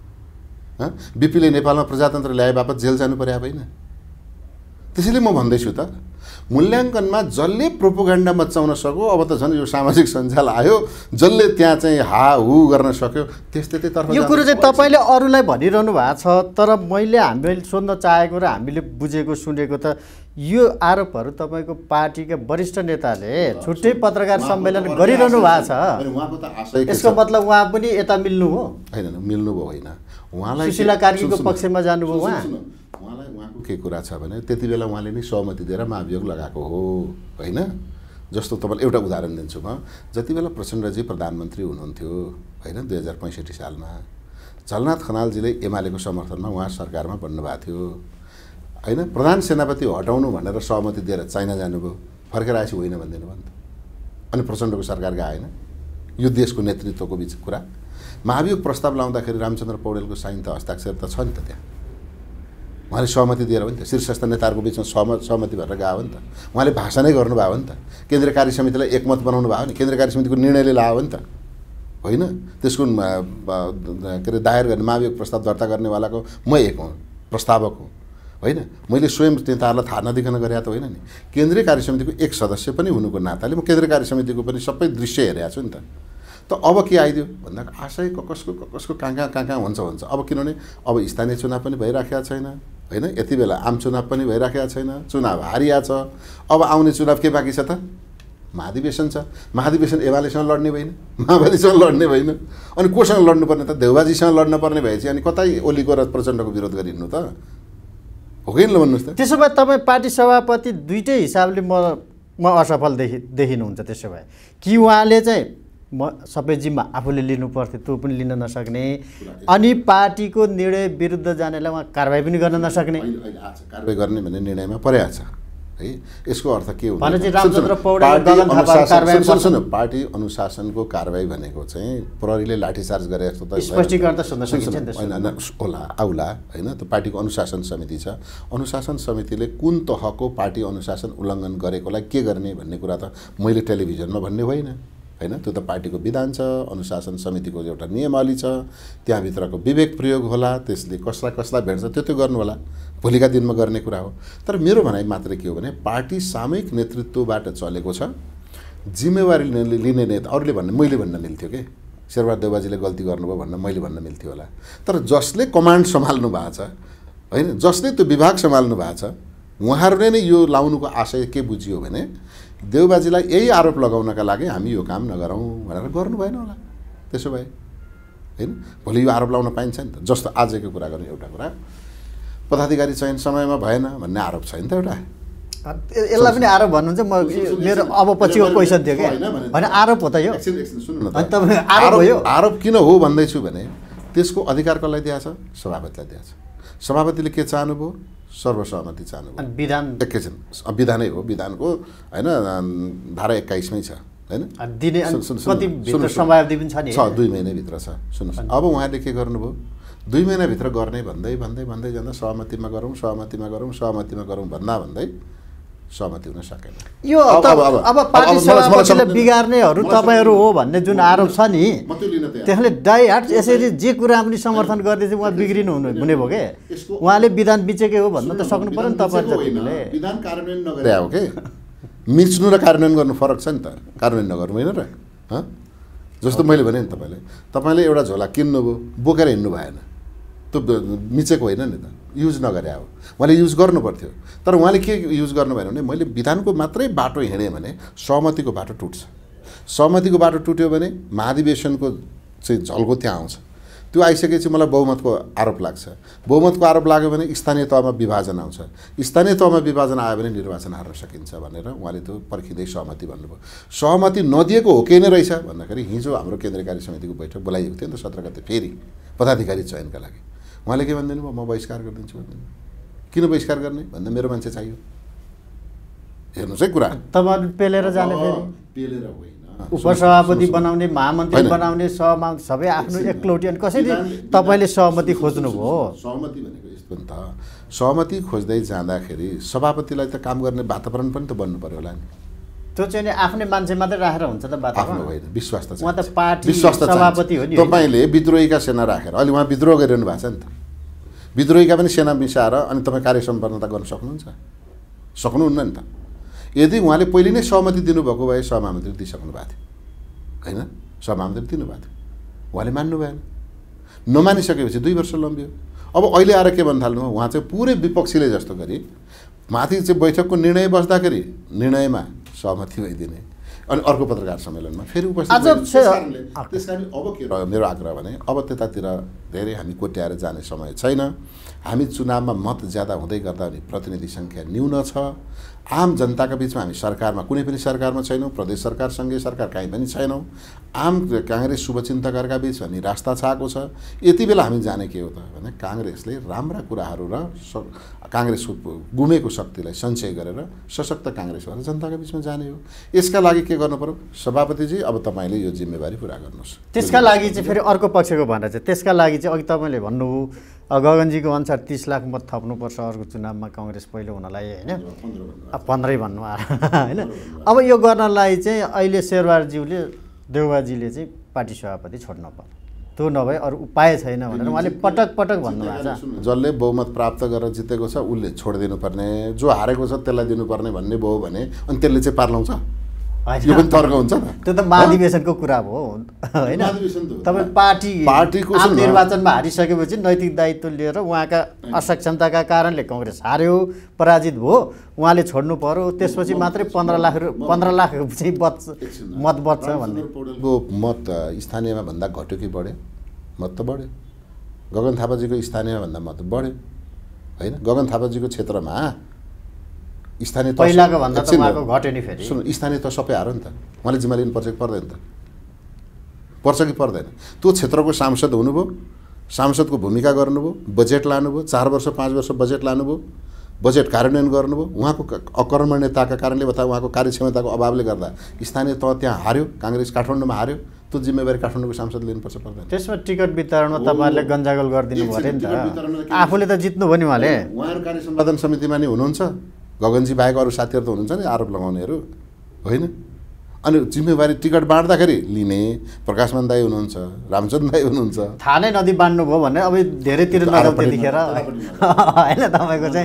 बिपीले नेपालमा प्रजातन्त्र ल्याए बापत जेल जानु पर्या होइन। त्यसैले म भन्दैछु त मूल्याङ्कनमा जसले प्रोपोगन्डा मचाउन सक्यो, अब त झन् यो सामाजिक सञ्जाल आयो, जसले त्यहाँ चाहिँ हाहु गर्न सक्यो त्यस्तै तर्फ यो कुरो चाहिँ तपाईँले अरूलाई भनिरहनु भएको छ, तर हामीले सोध्न चाहेको र हामीले बुझेको सुनेको त यो आरोपहरू तपाईँको पार्टीका वरिष्ठ नेताले छुट्टै पत्रकार सम्मेलन गरिरहनु भएको छ। यसको मतलब उहाँ पनि यता मिल्नु हो होइन? मिल्नुभयो होइन, उहाँलाई सुशीला कार्कीको पक्षमा जानुभयो उहाँलाई उहाँको के कुरा छ भने त्यति बेला उहाँले नै सहमति दिएर महाभियोग लगाएको हो होइन। जस्तो तपाईँलाई एउटा उदाहरण दिन्छु म, जति बेला प्रचण्डजी प्रधानमन्त्री हुनुहुन्थ्यो होइन 2065 सालमा, झलनाथ खनालजीले एमालेको समर्थनमा उहाँ सरकारमा बन्नुभएको थियो होइन। प्रधान सेनापति हटाउनु भनेर सहमति दिएर चाइना जानुभयो, फर्केर आएपछि होइन भनिदिनु भयो नि त। अनि प्रचण्डको सरकार आएन, यो देशको नेतृत्वको बिच कुरा। महाभियोग प्रस्ताव लाउँदाखेरि रामचन्द्र पौडेलको साइन त हस्ताक्षर त छ नि त, त्यहाँ उहाँले सहमति दिएर हो नि त, शीर्षस्थ नेताहरूको बिचमा सहमति भएर गयो नि त। उहाँले भाषणै गर्नुभयो हो नि त, केन्द्रीय कार्य समितिलाई एकमत बनाउनु भयो नि, केन्द्रीय कार्य समितिको निर्णयले लायो नि त होइन। त्यसको के अरे दायर गर्ने महाभियोग प्रस्ताव दर्ता गर्नेवालाको म एक हुँ, प्रस्तावक हुँ होइन। मैले स्वयं नेताहरूलाई थाहा नदिकन गरे त होइन नि। केन्द्रीय कार्य समितिको एक सदस्य पनि हुनुको नाताले म केन्द्रीय कार्य समितिको पनि सबै दृश्य हेरेको छु नि त। त अब के आइदियो भन्दा आशय कसको कहाँ हुन्छ। अब किनभने अब स्थानीय चुनाव पनि भइराखेको छैन होइन, यति बेला आम चुनाव पनि भइराखेको छैन, चुनाव हारिया छ। अब आउने चुनाव के बाँकी छ त? महाधिवेशन छ। महाधिवेशन एमालेसँग लड्ने भएन, माओवादीसँग लड्ने भएन, अनि कोसँग लड्नुपर्ने त? देउबाजीसँग लड्न पर्ने भएपछि अनि कतै ओलीको र प्रचण्डको विरोध गरिहिँड्नु त हो कि ल भन्नुहोस् त। त्यसो भए तपाईँ पार्टी सभापति दुईटै हिसाबले म असफल देखिनुहुन्छ। त्यसो भए कि उहाँले चाहिँ सबै जिम्मा आफूले लिनु पर्थ्यो, त्यो पनि लिन नसक्ने, अनि पार्टीको निर्णय विरुद्ध जानेलाई उहाँ कारबाही पनि गर्न नसक्ने। कारबाही गर्ने भन्ने निर्णयमा परेको छ है। यसको अर्थ के हो? पार्टी अनुशासनको कारबाही भनेको चाहिँ प्रहरीले लाठीचार्ज गरे जस्तो त स्पष्टीकरण त सुन्न सकिन्छ नि त। होइन आउला होइन, त पार्टीको अनुशासन समिति छ। अनुशासन समितिले कुन तहको पार्टी अनुशासन उल्लङ्घन गरेकोलाई के गर्ने भन्ने कुरा त मैले टेलिभिजनमा भन्ने होइन होइन। त्यो त पार्टीको विधान छ, अनुशासन समितिको एउटा नियमावली छ, त्यहाँभित्रको विवेक प्रयोग होला, त्यसले कसलाई भेट्छ त्यो गर्नु होला, भोलिका दिनमा गर्ने कुरा हो। तर मेरो भनाइ मात्रै के हो भने पार्टी सामूहिक नेतृत्वबाट चलेको छ। जिम्मेवारी लिने नेता अरूले भन्ने मैले भन्न मिल्थ्यो कि शेरबहादुर देउबाजीले गल्ती गर्नुभयो भन्न मैले भन्न मिल्थ्यो होला। तर जसले कमान्ड सम्हाल्नु भएको छ होइन, जसले त्यो विभाग सम्हाल्नु भएको छ, उहाँहरूले नै यो लाउनुको आशय के बुझियो भने देउबाजीलाई यही आरोप लगाउनका लागि हामी यो काम नगरौँ भनेर गर्नु भएन होला। त्यसो भए होइन भोलि यो आरोप लाउन पाइन्छ नि त। जस्तो आजको कुरा गर्ने एउटा कुरा, पदाधिकारी चयन समयमा भएन भन्ने आरोप छ नि त एउटा। यसलाई पनि आरोप भन्नुहुन्छ? म मेरो अब पछिको क्वेसन थियो कि होइन, आरोप हो त यो। आरोप किन हो भन्दैछु भने त्यसको अधिकार कसलाई दिएको छ? सभापतिलाई दिएको छ। सभापतिले के चाहनुभयो? सर्वसहमति चाहनुभयो। विधान एकैछिन विधानै हो, विधानको होइन धारा 21 मै छ होइन। 2 महिनाभित्र छ। सुन्नुहोस्, अब उहाँले के गर्नुभयो? 2 महिनाभित्र गर्ने भन्दै जाँदा सहमतिमा गरौँ भन्दै सहमति हुन सकेन। यो अब पार्टी सभापतिले बिगार्नेहरू तपाईँहरू हो भन्ने जुन आरोप छ नि, त्यसले डाइ हार्ट यसरी जे कुरा पनि समर्थन गर्दै चाहिँ उहाँ बिग्रिनु हुने भयो के? उहाँले विधान बिचेकै हो भन्न त सक्नु पर्यो नि तपाईँहरूले। विधान कार्यान्वयन नगरे हो के? मिच्नु र कार्यान्वयन गर्नु फरक छ नि त। कार्यान्वयन नगर्नु होइन र? जस्तो मैले भने नि तपाईँले एउटा झोला किन्नुभयो, बोकेर हिँड्नु भएन, त्यो मिचेको होइन नि त, युज नगरे हो। उहाँले युज गर्नु पर्थ्यो, तर उहाँले के युज गर्नु भएन भने मैले विधानको मात्रै बाटो हिँडेँ भने सहमतिको बाटो टुट्छ। सहमतिको बाटो टुट्यो भने महाधिवेशनको चाहिँ झल्को त्यहाँ आउँछ। त्यो आइसकेपछि मलाई बहुमतको आरोप लाग्छ। बहुमतको आरोप लाग्यो भने स्थानीय तहमा विभाजन आउँछ। स्थानीय तहमा विभाजन आयो भने निर्वाचन हार्न सकिन्छ भनेर उहाँले त्यो पर्खिँदै सहमति भन्नुभयो। सहमति नदिएको हो के नै रहेछ भन्दाखेरि हिजो हाम्रो केन्द्रीय कार्य समितिको बैठक बोलाइएको थियो नि त 17 गते, फेरि पदाधिकारी चयनका लागि। उहाँले के भनिदिनु भयो, म बहिष्कार गरिदिन्छु भनिदिनु। किन बहिष्कार गर्ने भन्दा मेरो मान्छे चाहियो। हेर्नुहोस् है कुरा, तपाईँहरू पेलेर जाने फेरि पेलेर होइन, उपसभापति बनाउने, महामन्त्री बनाउने, सहमन्त्री सबै आफ्नो एक्लौटी। अनि कसरी तपाईँले सहमति खोज्नुभयो? सहमति भनेको यस्तो नि त, सहमति खोज्दै जाँदाखेरि सभापतिलाई त काम गर्ने वातावरण पनि त बन्नु पर्यो होला नि। त्यो चाहिँ नि आफ्नै मान्छे मात्रै राखेर हुन्छ त वातावरण? आफ्नो होइन, विश्वास त उहाँ त पार्टी विश्वास त सभापति हो नि। तपाईँले विद्रोहीका सेना राखेर अहिले उहाँ विद्रोह गरिरहनु भएको छ नि त, विद्रोहीका पनि सेना मिसाएर अनि तपाईँ कार्य सम्पन्नता गर्न सक्नुहुन्छ? सक्नुहुन्न नि त। यदि उहाँले पहिले नै सहमति दिनुभएको भए सहमहामन्त्री दिइसक्नु भएको थियो होइन, सहमहामन्त्री दिनुभएको थियो, उहाँले मान्नु भएन। नमानिसकेपछि 2 वर्ष लम्बियो। अब अहिले आएर के भन्न थाल्नु, उहाँ चाहिँ पुरै विपक्षीले जस्तो गरी माथि चाहिँ बैठकको निर्णय बस्दाखेरि निर्णयमा सहमति भइदिने, अनि अर्को पत्रकार सम्मेलनमा फेरि उपस्थित। त्यस कारण अब के रह्यो मेरो आग्रह भने, अब त्यतातिर धेरै हामी कोट्याएर जाने समय छैन। हामी चुनावमा मत ज्यादा हुँदै गर्दा पनि प्रतिनिधि सङ्ख्या न्यून छ। आम जनताका बिचमा हामी सरकारमा कुनै पनि सरकारमा छैनौँ, प्रदेश सरकार सङ्घीय सरकार कहीँ पनि छैनौँ। आम काङ्ग्रेस शुभचिन्तकहरूका बिचमा निराशा छाएको छ। यति बेला हामी जाने के हो त भने काङ्ग्रेसले राम्रा कुराहरू र काङ्ग्रेसको गुमेको शक्तिलाई सञ्चय गरेर सशक्त काङ्ग्रेस भएर जनताका बिचमा जाने हो। यसका लागि के गर्नु पर्यो? सभापतिजी अब तपाईँले यो जिम्मेवारी पुरा गर्नुहोस्। त्यसका लागि चाहिँ फेरि अर्को पक्षको भनेर चाहिँ त्यसका लागि चाहिँ अघि तपाईँले भन्नुभयो गगनजीको अनुसार 30 लाख मत थप्नुपर्छ अर्को चुनावमा काङ्ग्रेस पहिलो हुनलाई होइन, 15 भन्नु होइन। अब यो गर्नलाई चाहिँ अहिले शेरबहादुरज्यूले देउबाजीले चाहिँ पार्टी सभापति छोड्न पर्यो, त्यो नभए अरू उपाय छैन भनेर उहाँले पटक पटक भन्नुभएको छ। जसले बहुमत प्राप्त गरेर जितेको छ उसले छोडिदिनु पर्ने, जो हारेको छ त्यसलाई दिनुपर्ने भन्ने भयो भने अनि त्यसले चाहिँ पार्लाउँछ? यो पनि तर्क हुन्छ नि। त्यो त महाधिवेशनको कुरा भयो होइन। तपाईँ पार्टीको निर्वाचनमा हारिसकेपछि नैतिक दायित्व लिएर उहाँका असक्षमताका कारणले काङ्ग्रेस हार्यो, पराजित भयो, उहाँले छोड्नु पर्यो। त्यसपछि मात्रै 15 लाख चाहिँ मत बच्छ भन्ने मत स्थानीयमा भन्दा घट्यो कि बढ्यो? मत त बढ्यो। गगन थापाजीको स्थानीयमा भन्दा मत बढ्यो होइन। गगन थापाजीको क्षेत्रमा स्थानीय पहिलाको भन्दा त उहाँको घट्यो नि। फेरि सुन, स्थानीय त सबै हारो नि त, उहाँले जिम्मा लिनु पर्छ कि पर्दैन त? पर्छ कि पर्दैन? त्यो क्षेत्रको सांसद हुनुभयो, सांसदको भूमिका गर्नुभयो, बजेट लानुभयो, 4 वर्ष 5 वर्ष बजेट लानुभयो, बजेट कार्यान्वयन गर्नुभयो। उहाँको अकर्मण्यताका कारणले वा उहाँको कार्यक्षमताको अभावले गर्दा स्थानीय तह त्यहाँ हार्यो, काङ्ग्रेस काठमाडौँमा हार्यो। त्यो जिम्मेवारी काठमाडौँको सांसद लिनुपर्छ पर्दैन? त्यसमा टिकट वितरणमा तपाईँहरूले गन्जागोल गरिदिनु भयो नि त। आफूले त जित्नु भयो नि उहाँले। उहाँहरू कार्य सम्पादन समितिमा नि हुनुहुन्छ, गगनजी बाहेक अरू साथीहरू त हुनुहुन्छ नि आरोप लगाउनेहरू होइन। अनि जिम्मेवारी टिकट बाँड्दाखेरि लिने प्रकाशमान दाई हुनुहुन्छ, रामचन्द्र दाई हुनुहुन्छ। थाहा नै नदी बाँड्नु भयो भने अब धेरैतिर नजाउँ त्यतिखेर होइन तपाईँको चाहिँ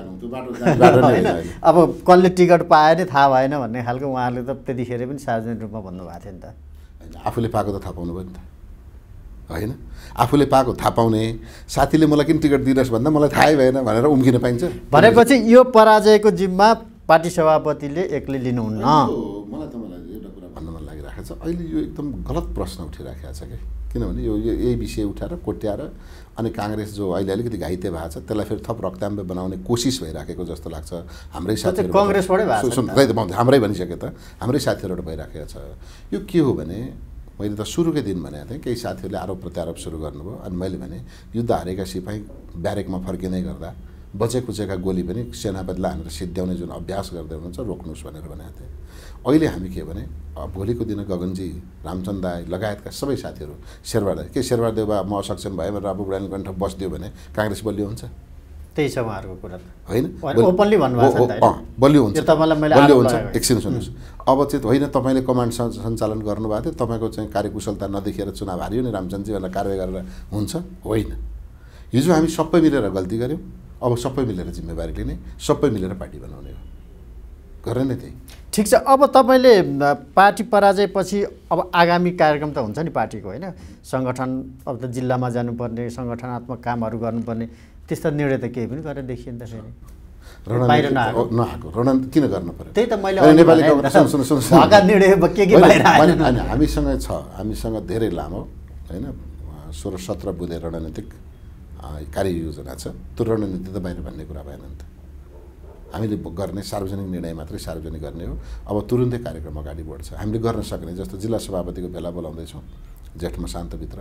होइन। अब कसले टिकट पाए नै थाहा भएन भन्ने खालको उहाँहरूले त त्यतिखेर पनि सार्वजनिक रूपमा भन्नुभएको थियो नि त। आफूले पाएको त थाहा पाउनु भयो नि त होइन। आफूले पाएको थाहा पाउने, साथीले मलाई किन टिकट दिइरहोस् भन्दा मलाई थाहै भएन भनेर उम्किन पाइन्छ भनेपछि यो पराजयको जिम्मा पार्टी सभापतिले एक्लै लिनुहुन्न? मलाई एउटा कुरा भन्न मन लागिरहेको छ। अहिले यो एकदम गलत प्रश्न उठिराखेको छ कि, किनभने यो यही विषय उठाएर कोट्याएर अनि काङ्ग्रेस जो अहिले अलिकति घाइते भएको छ त्यसलाई फेरि थप रक्ताम्बे बनाउने कोसिस भइराखेको जस्तो लाग्छ। हाम्रै साथीहरू काङ्ग्रेसबाटै हाम्रै भनिसके त हाम्रै साथीहरूबाट भइराखेको छ। यो के हो भने मैले त सुरुकै दिन भनेको थिएँ, केही साथीहरूले आरोप प्रत्यारोप सुरु गर्नुभयो अनि मैले भने युद्ध हारेका सिपाही ब्यारेकमा फर्किँदै गर्दा बचेकुचेका गोली पनि सेनापतिलाई हानेर सिद्ध्याउने जुन अभ्यास गर्दै हुनुहुन्छ रोक्नुहोस् भनेर भनेको थिएँ। अहिले हामी के भने भोलिको दिन गगनजी, रामचन्द्र दाई लगायतका सबै साथीहरू शेरबहादुर देउबा म असक्षम भयो भनेर अब बुढानी कण्ठ बस्दियो भने काङ्ग्रेस बलियो हुन्छ? त्यही छ उहाँहरूको कुरा होइन, ओपनली भन्नुभएको छ नि त। बलियो हुन्छ, बलियो हुन्छ। एकछिन सुन्नुहोस्, अब चाहिँ होइन तपाईँले कमान्ड सञ्चालन गर्नुभएको थियो, तपाईँको चाहिँ कार्यकुशलता नदेखिएर चुनाव हारियो नि रामचन्द्रजी भनेर कारवाही गरेर हुन्छ? होइन। हिजो हामी सबै मिलेर गल्ती गऱ्यौँ, अब सबै मिलेर जिम्मेवारी लिने, सबै मिलेर पार्टी बनाउने हो, गर्ने नै त्यही। ठिक छ। अब तपाईँले पार्टी पराजयपछि अब आगामी कार्यक्रम त हुन्छ नि पार्टीको होइन, सङ्गठन अब त जिल्लामा जानुपर्ने, सङ्गठनात्मक कामहरू गर्नुपर्ने, त्यस्ता निर्णय त केही पनि गरेर देखियो नि त। फेरि बाहिर नआएको रणनीति किन गर्नु पर्यो? त्यही त मैले नेपाली हामीसँग छ, हामीसँग धेरै लामो होइन 16-17 बुँदे रणनीतिक कार्ययोजना छ। त्यो रणनीति त बाहिर भन्ने कुरा भएन नि त। हामीले गर्ने सार्वजनिक निर्णय मात्रै सार्वजनिक गर्ने हो। अब तुरुन्तै कार्यक्रम अगाडि बढ्छ। हामीले गर्न सक्ने जस्तो जिल्ला सभापतिको भेला बोलाउँदैछौँ जेठ मसान्तभित्र,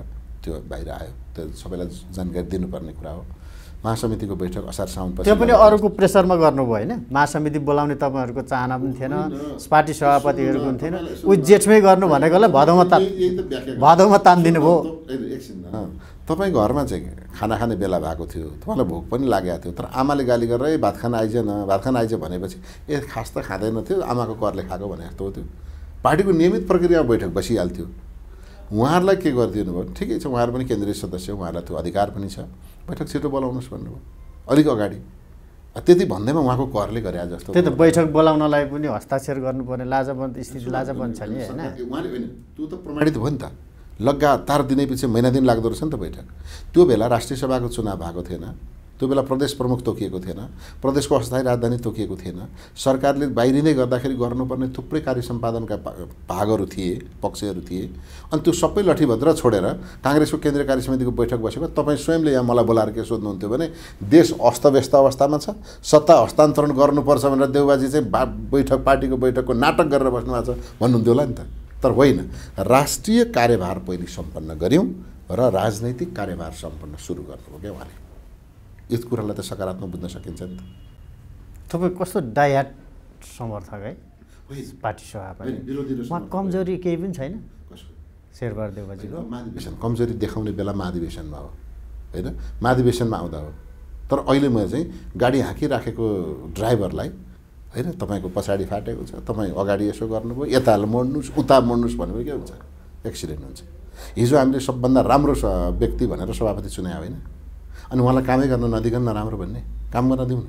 त्यो बाहिर आयो। त्यो सबैलाई जानकारी दिनुपर्ने कुरा हो। महासमितिको बैठक असार साउन पछि त्यो पनि अरूको प्रेसरमा गर्नुभयो होइन? महासमिति बोलाउने तपाईँहरूको चाहना पनि थिएन, पार्टी सभापतिहरूको पनि थिएन, उही जेठमै गर्नु भनेकोलाई भदौमा तानिदिनु भयो। एकछिन तपाईँ घरमा चाहिँ खाना खाने बेला भएको थियो, तपाईँलाई भोक पनि लागेको थियो, तर आमाले गाली गरेर भात खान आइज न, भात खान आइज भनेपछि खास त खाँदैन थियो, आमाको करले खाएको भने जस्तो हो। त्यो पार्टीको नियमित प्रक्रियामा बैठक बसिहाल्थ्यो। उहाँहरूलाई के गरिदिनु भयो? ठिकै छ, उहाँहरू पनि केन्द्रीय सदस्य, उहाँहरूलाई त्यो अधिकार पनि छ, बैठक छिटो बोलाउनुहोस् भन्नुभयो अलिक अगाडि। त्यति भन्दैमा उहाँको करले गरे जस्तो। त्यही त बैठक बोलाउनलाई पनि हस्ताक्षर गर्नुपर्ने लाजबन्द स्थिति लाजबन्द छ नि होइन? उहाँले होइन, त्यो त प्रमाणित भयो नि त। लगातार दिनैपछि महिना दिन लाग्दो रहेछ नि त बैठक। त्यो बेला राष्ट्रिय सभाको चुनाव भएको थिएन, त्यो बेला प्रदेश प्रमुख तोकिएको थिएन, प्रदेशको अस्थायी राजधानी तोकिएको थिएन, सरकारले बाहिरिँदै गर्दाखेरि गर्नुपर्ने थुप्रै कार्य सम्पादनका भागहरू थिए, पक्षहरू थिए। अनि त्यो सबै लठीभद्र छोडेर काङ्ग्रेसको केन्द्रीय कार्य समितिको बैठक बसेको तपाईँ स्वयंले यहाँ मलाई बोलाएर के सोध्नुहुन्थ्यो भने देश अस्तव्यस्त अवस्थामा छ, सत्ता हस्तान्तरण गर्नुपर्छ भनेर देउबाजी चाहिँ बैठक पार्टीको बैठकको नाटक गरेर बस्नु भएको छ भन्नुहुन्थ्यो होला नि त। तर होइन, राष्ट्रिय कार्यभार पहिले सम्पन्न गऱ्यौँ र राजनैतिक कार्यभार सम्पन्न सुरु गर्नुभयो क्या उहाँले। यस कुरालाई त सकारात्मक बुझ्न सकिन्छ नि त। तपाईँ कस्तो डायट समर्थक है पार्टी सभापति? उहाँ कमजोरी केही पनि छैन शेरबहादुर देउबाजीको? महाधिवेशन कमजोरी देखाउने बेला महाधिवेशनमा हो होइन, महाधिवेशनमा आउँदा हो। तर अहिले म चाहिँ गाडी हाँकिराखेको ड्राइभरलाई होइन तपाईँको पछाडि फाटेको छ, तपाईँ अगाडि यसो गर्नुभयो, यता मोड्नुहोस् उता मोड्नुहोस् भन्नुभयो, के हुन्छ? एक्सिडेन्ट हुन्छ। हिजो हामीले सबभन्दा राम्रो व्यक्ति भनेर सभापति चुनायो होइन, अनि उहाँलाई कामै गर्न नदिकन नराम्रो भन्ने? काम गर्न दिउँ न।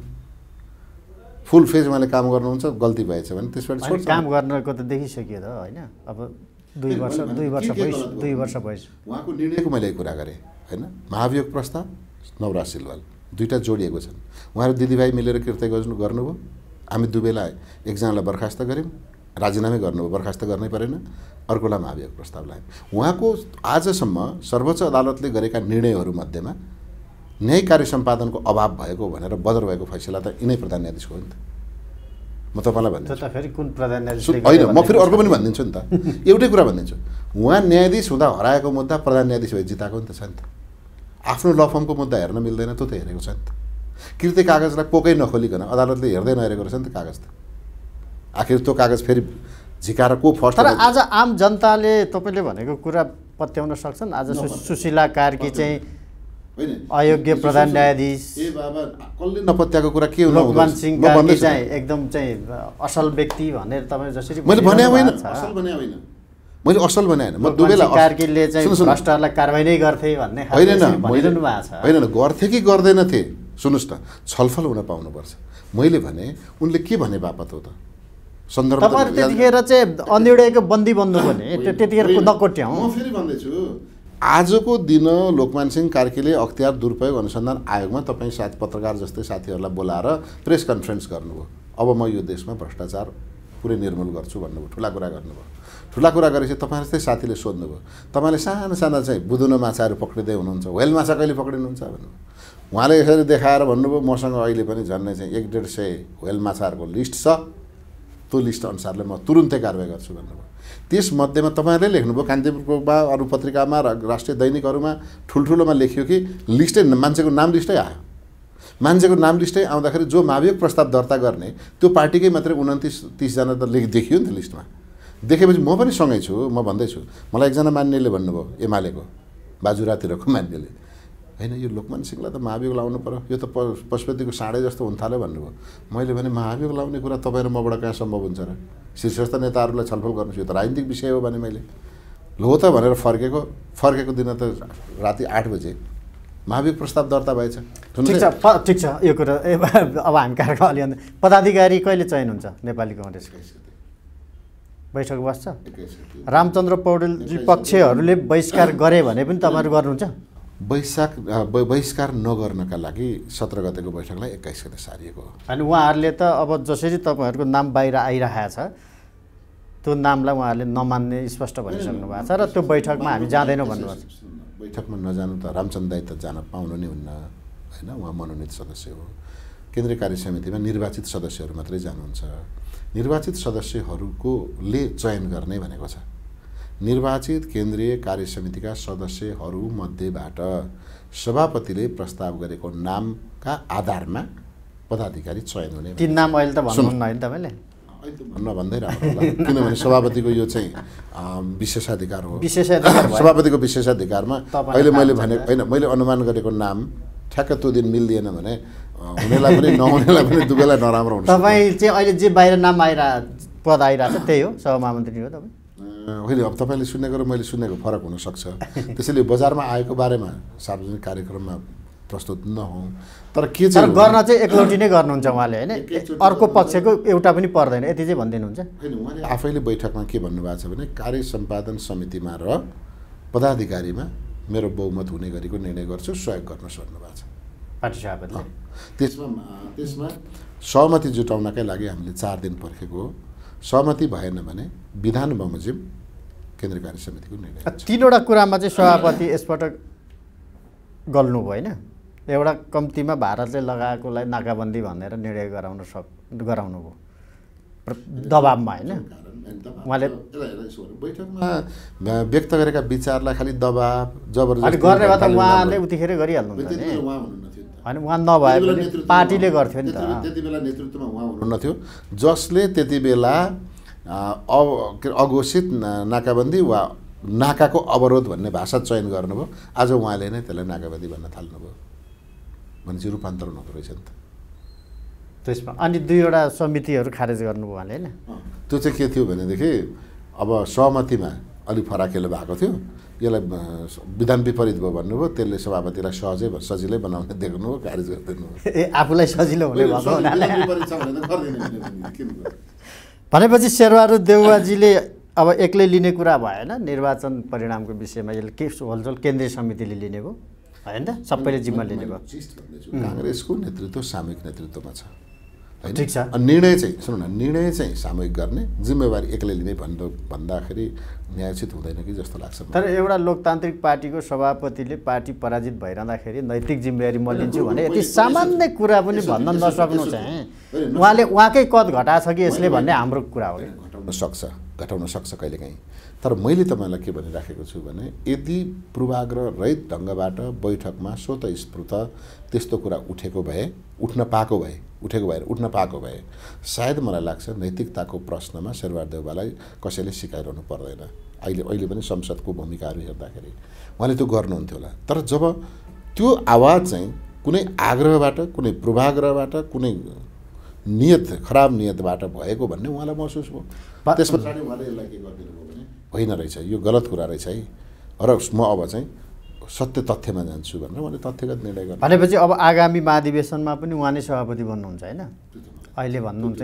फुल फेज उहाँले काम गर्नुहुन्छ, गल्ती भएछ भने त्यसबाट काम गर्नको त देखिसक्यो त होइन? अब 2 वर्ष भएछ उहाँको निर्णयको मैले कुरा गरेँ होइन। महाभियोग प्रस्ताव, नवराज सिलवाल दुईवटा जोडिएको छन्। उहाँहरू दिदीभाइ मिलेर कृत्य गर्नुभयो। हामी दुवैलाई एकजनालाई बर्खास्त गऱ्यौँ, राजीनामै गर्नुभयो, बर्खास्त गर्नै परेन, अर्कोलाई महाभियोग प्रस्ताव लाग्यो। उहाँको आजसम्म सर्वोच्च अदालतले गरेका निर्णयहरूमध्येमा न्याय कार्य सम्पादनको अभाव भएको भनेर बदर भएको फैसला त यिनै प्रधान न्यायाधीशको हो नि त। म तपाईँलाई भन्छु फेरि कुन प्रधान न्यायाधीश होइन, म फेरि अर्को पनि भनिदिन्छु नि त। एउटै कुरा भनिदिन्छु, उहाँ न्यायाधीश हुँदा हराएको मुद्दा प्रधान न्यायाधीश भए जिताएको नि त छ नि त। आफ्नो ल फर्मको मुद्दा हेर्न मिल्दैन, त्यो त हेरेको छ नि त। कृत्य कागजलाई पोकै नखोलिकन अदालतले हेर्दै नहेरेको रहेछ नि त कागज त। आखिर त्यो कागज फेरि झिकाएर को फर्स्ट? तर आज आम जनताले तपाईँले भनेको कुरा पत्याउन सक्छन्? आज सुशीला कार्की चाहिँ अयोग्य प्रधान न्यायाधीश, ए बाबा कसले नपत्याएको कुरा के हो? लोकमान सिंह कार्की चाहिँ एकदम चाहिँ असल व्यक्ति भनेर तपाईँ जसरी मैले भने होइन, असल भने होइन, मैले असल भने होइन। म दुवैलाई कार्कीले चाहिँ भ्रष्टहरूलाई कारबाही नै गर्थे भन्ने होइन भनिरहनु भएको छ होइन, गर्थे कि गर्दैनथे सुन्नुहोस् न, छलफल हुन पाउनुपर्छ। मैले भने उनले के भने बापत हो त सन्दर्भ? तपाईहरु त्यतिखेर चाहिँ अन्यडेको बन्दी बन्नु भने त्यतिखेर नकोट्याउँ। म फेरि भन्दैछु, आजको दिन लोकमान सिंह कार्कीले अख्तियार दुरुपयोग अनुसन्धान आयोगमा तपाईँ पत्रकार जस्तै साथीहरूलाई बोलाएर प्रेस कन्फरेन्स गर्नुभयो। अब म यो देशमा भ्रष्टाचार पुरै निर्मूल गर्छु भन्नुभयो, ठुला कुरा गर्नुभयो। ठुला कुरा गरेपछि तपाईँ जस्तै साथीले सोध्नुभयो, तपाईँले साना साना चाहिँ बुदुनो माछाहरू पक्रिँदै हुनुहुन्छ, व्हेल माछा कहिले पक्रिनुहुन्छ भन्नुभयो। उहाँले यसरी देखाएर भन्नुभयो, मसँग अहिले पनि झन्डै चाहिँ 100-150 व्हेल माछाहरूको लिस्ट छ, त्यो लिस्ट अनुसारले म तुरुन्तै कारवाही गर्छु भन्नुभयो। त्यसमध्येमा तपाईँहरूले लेख्नुभयो, कान्तिपुरकोमा अरू पत्रिकामा र राष्ट्रिय दैनिकहरूमा ठुल्ठुलोमा लेखियो कि लिस्टै मान्छेको नाम लिस्टै आयो। मान्छेको नाम लिस्टै आउँदाखेरि जो महाभियोग प्रस्ताव दर्ता गर्ने त्यो पार्टीकै मात्रै 29-30 जना त देखियो नि त लिस्टमा। देखेपछि म पनि सँगै छु, म भन्दैछु, मलाई एकजना मान्यले भन्नुभयो, एमालेको बाजुरातिरको मान्यले, होइन यो लोकमान सिंहलाई त महाभियोग लाउनु पर्यो, यो त पशुपतिको साँडै जस्तो हुन थाल्यो भन्नुभयो। मैले भने महाभियोग लाउने कुरा तपाईँ र मबाट कहाँ सम्भव हुन्छ र? शीर्षस्थ नेताहरूलाई छलफल गर्नुहोस्, यो त राजनीतिक विषय हो भने मैले लो त भनेर फर्केको दिन त राति 8 बजे महाभियोग प्रस्ताव दर्ता भएछ। ठिक छ यो कुरा। अब हामी कार्यक्रम अलि पदाधिकारी कहिले चयन हुन्छ नेपाली कङ्ग्रेसको? बैठक बस्छ? रामचन्द्र पौडेलजी पक्षहरूले बहिष्कार गरे भने पनि तपाईँहरू गर्नुहुन्छ? बहिष्कार नगर्नका लागि 17 गतेको बैठकलाई 21 गते सारिएको हो। अनि उहाँहरूले त अब जसरी तपाईँहरूको नाम बाहिर आइरहेको छ त्यो नामलाई उहाँहरूले नमान्ने स्पष्ट भनिसक्नु भएको छ र त्यो बैठकमा हामी जाँदैनौँ भन्नुभएको छ। बैठकमा नजानु त रामचन्द्र दाइ त जान पाउनु नै हुन्न होइन, उहाँ मनोनित सदस्य हो। केन्द्रीय कार्य समितिमा निर्वाचित सदस्यहरू मात्रै जानुहुन्छ। निर्वाचित सदस्यहरूले चयन गर्ने भनेको छ। निर्वाचित केन्द्रीय कार्यसमितिका सदस्यहरूमध्येबाट सभापतिले प्रस्ताव गरेको नामका आधारमा पदाधिकारी चयन हुने। ती नाम अहिले त भन्नुहुन्न होइन तपाईँले? अहिले त भन्न भन्दै राम्रो होला, किनभने सभापतिको यो चाहिँ विशेषाधिकार हो। सभापतिको विशेषाधिकारमा अहिले मैले भने होइन, मैले अनुमान गरेको नाम ठ्याक्क त्यो दिन मिल्दिएन भने हुनेलाई पनि नहुनेलाई पनि दुवैलाई नराम्रो हुन्छ। तपाईँ चाहिँ अहिले जे बाहिर नाम पद आइरहेको छ त्यही हो, सभामन्त्री हो तपाईँ? होइन, अब तपाईँले सुनेको र मैले सुनेको फरक हुनसक्छ, त्यसैले बजारमा आएको बारेमा सार्वजनिक कार्यक्रममा प्रस्तुत नहौँ। तर के चाहिँ गर्न चाहिँ एकलौटी नै गर्नुहुन्छ उहाँले होइन, अर्को पक्षको एउटा पनि पर्दैन, यति चाहिँ भनिदिनुहुन्छ? होइन, उहाँले आफैले बैठकमा के भन्नुभएको छ भने कार्य सम्पादन समितिमा र पदाधिकारीमा मेरो बहुमत हुने गरीको निर्णय गर्छु, सहयोग गर्नुहोस् भन्नुभएको छ पार्टी सभापतिले। त्यसमा सहमति जुटाउनकै लागि हामीले 4 दिन पर्खेको हो। सहमति भएन भने विधान बमोजिम केन्द्रीय कार्य समितिको निर्णय। 3वटा कुरामा चाहिँ सभापति यसपटक गल्नु भएन। एउटा कम्तीमा भारतले लगाएकोलाई नाकाबन्दी भनेर निर्णय गराउनु भयो दबाबमा होइन। उहाँले बैठकमा व्यक्त गरेका विचारलाई खालि दबाब जबरजस्ती गर्ने भए त उहाँले उतिखेर गरिहाल्नुहुन्छ नि होइन, उहाँ नभए पनि पार्टीले गर्थ्यो नि त। त्यति बेला नेतृत्वमा उहाँ हुनुहुन्न थियो, जसले त्यति बेला अघोषित नाकाबन्दी वा नाकाको अवरोध भन्ने भाषा चयन गर्नुभयो। आज उहाँले नै त्यसलाई नाकाबन्दी भन्न थाल्नुभयो भने चाहिँ रूपान्तरण हुँदो रहेछ नि त त्यसमा। अनि 2वटा समितिहरू खारेज गर्नुभयो उहाँले होइन। त्यो चाहिँ के थियो भनेदेखि अब सहमतिमा अलिक फराकिलो भएको थियो, यसलाई विधान विपरीत भयो भन्नुभयो, त्यसले सभापतिलाई सजिलै बनाउन देख्नुभयो, खारेज गरिदिनु भयो। आफूलाई सजिलो हुने भएको भनेपछि शेरबहादुर देउवाजीले अब एक्लै लिने कुरा भएन निर्वाचन परिणामको विषयमा, यसले के होलचोल केन्द्रीय समितिले लिने भयो होइन त, सबैले जिम्मा लिने भयो। काङ्ग्रेसको नेतृत्व सामूहिक नेतृत्वमा छ होइन, ठिक छ। निर्णय चाहिँ सुन्नु न, निर्णय चाहिँ सामूहिक गर्ने, जिम्मेवारी एक्लै लिने भन्दाखेरि न्यायोचित हुँदैन कि जस्तो लाग्छ। तर एउटा लोकतान्त्रिक पार्टीको सभापतिले पार्टी पराजित भइरहँदाखेरि नैतिक जिम्मेवारी म लिन्छु भने यति सामान्य कुरा पनि भन्न नसक्नु चाहिँ उहाँले उहाँकै कद घटाएको छ कि यसले भन्ने हाम्रो कुरा हो। घटाउन सक्छ कहिलेकाहीँ। तर मैले तपाईँलाई के भनिराखेको छु भने यदि पूर्वाग्रह रहित ढङ्गबाट बैठकमा स्वतःस्फूर्त त्यस्तो कुरा उठेको भए सायद मलाई लाग्छ नैतिकताको प्रश्नमा शेरबहादुर देउवालाई कसैले सिकाइरहनु पर्दैन। अहिले पनि संसदको भूमिकाहरू हेर्दाखेरि उहाँले त्यो गर्नुहुन्थ्यो होला। तर जब त्यो आवाज चाहिँ कुनै आग्रहबाट, कुनै पूर्वाग्रहबाट, कुनै खराब नियतबाट भएको भन्ने उहाँलाई महसुस भयो। त्यस पछाडि उहाँले यसलाई के गरिदिनु भयो भने होइन रहेछ, यो गलत कुरा रहेछ है, र म अब चाहिँ सत्य तथ्यमा जान्छु भनेर उहाँले तथ्यगत निर्णय गर्नु भनेपछि अब आगामी महाधिवेशनमा पनि उहाँ नै सभापति बन्नुहुन्छ होइन? अहिले भन्नुहुन्छ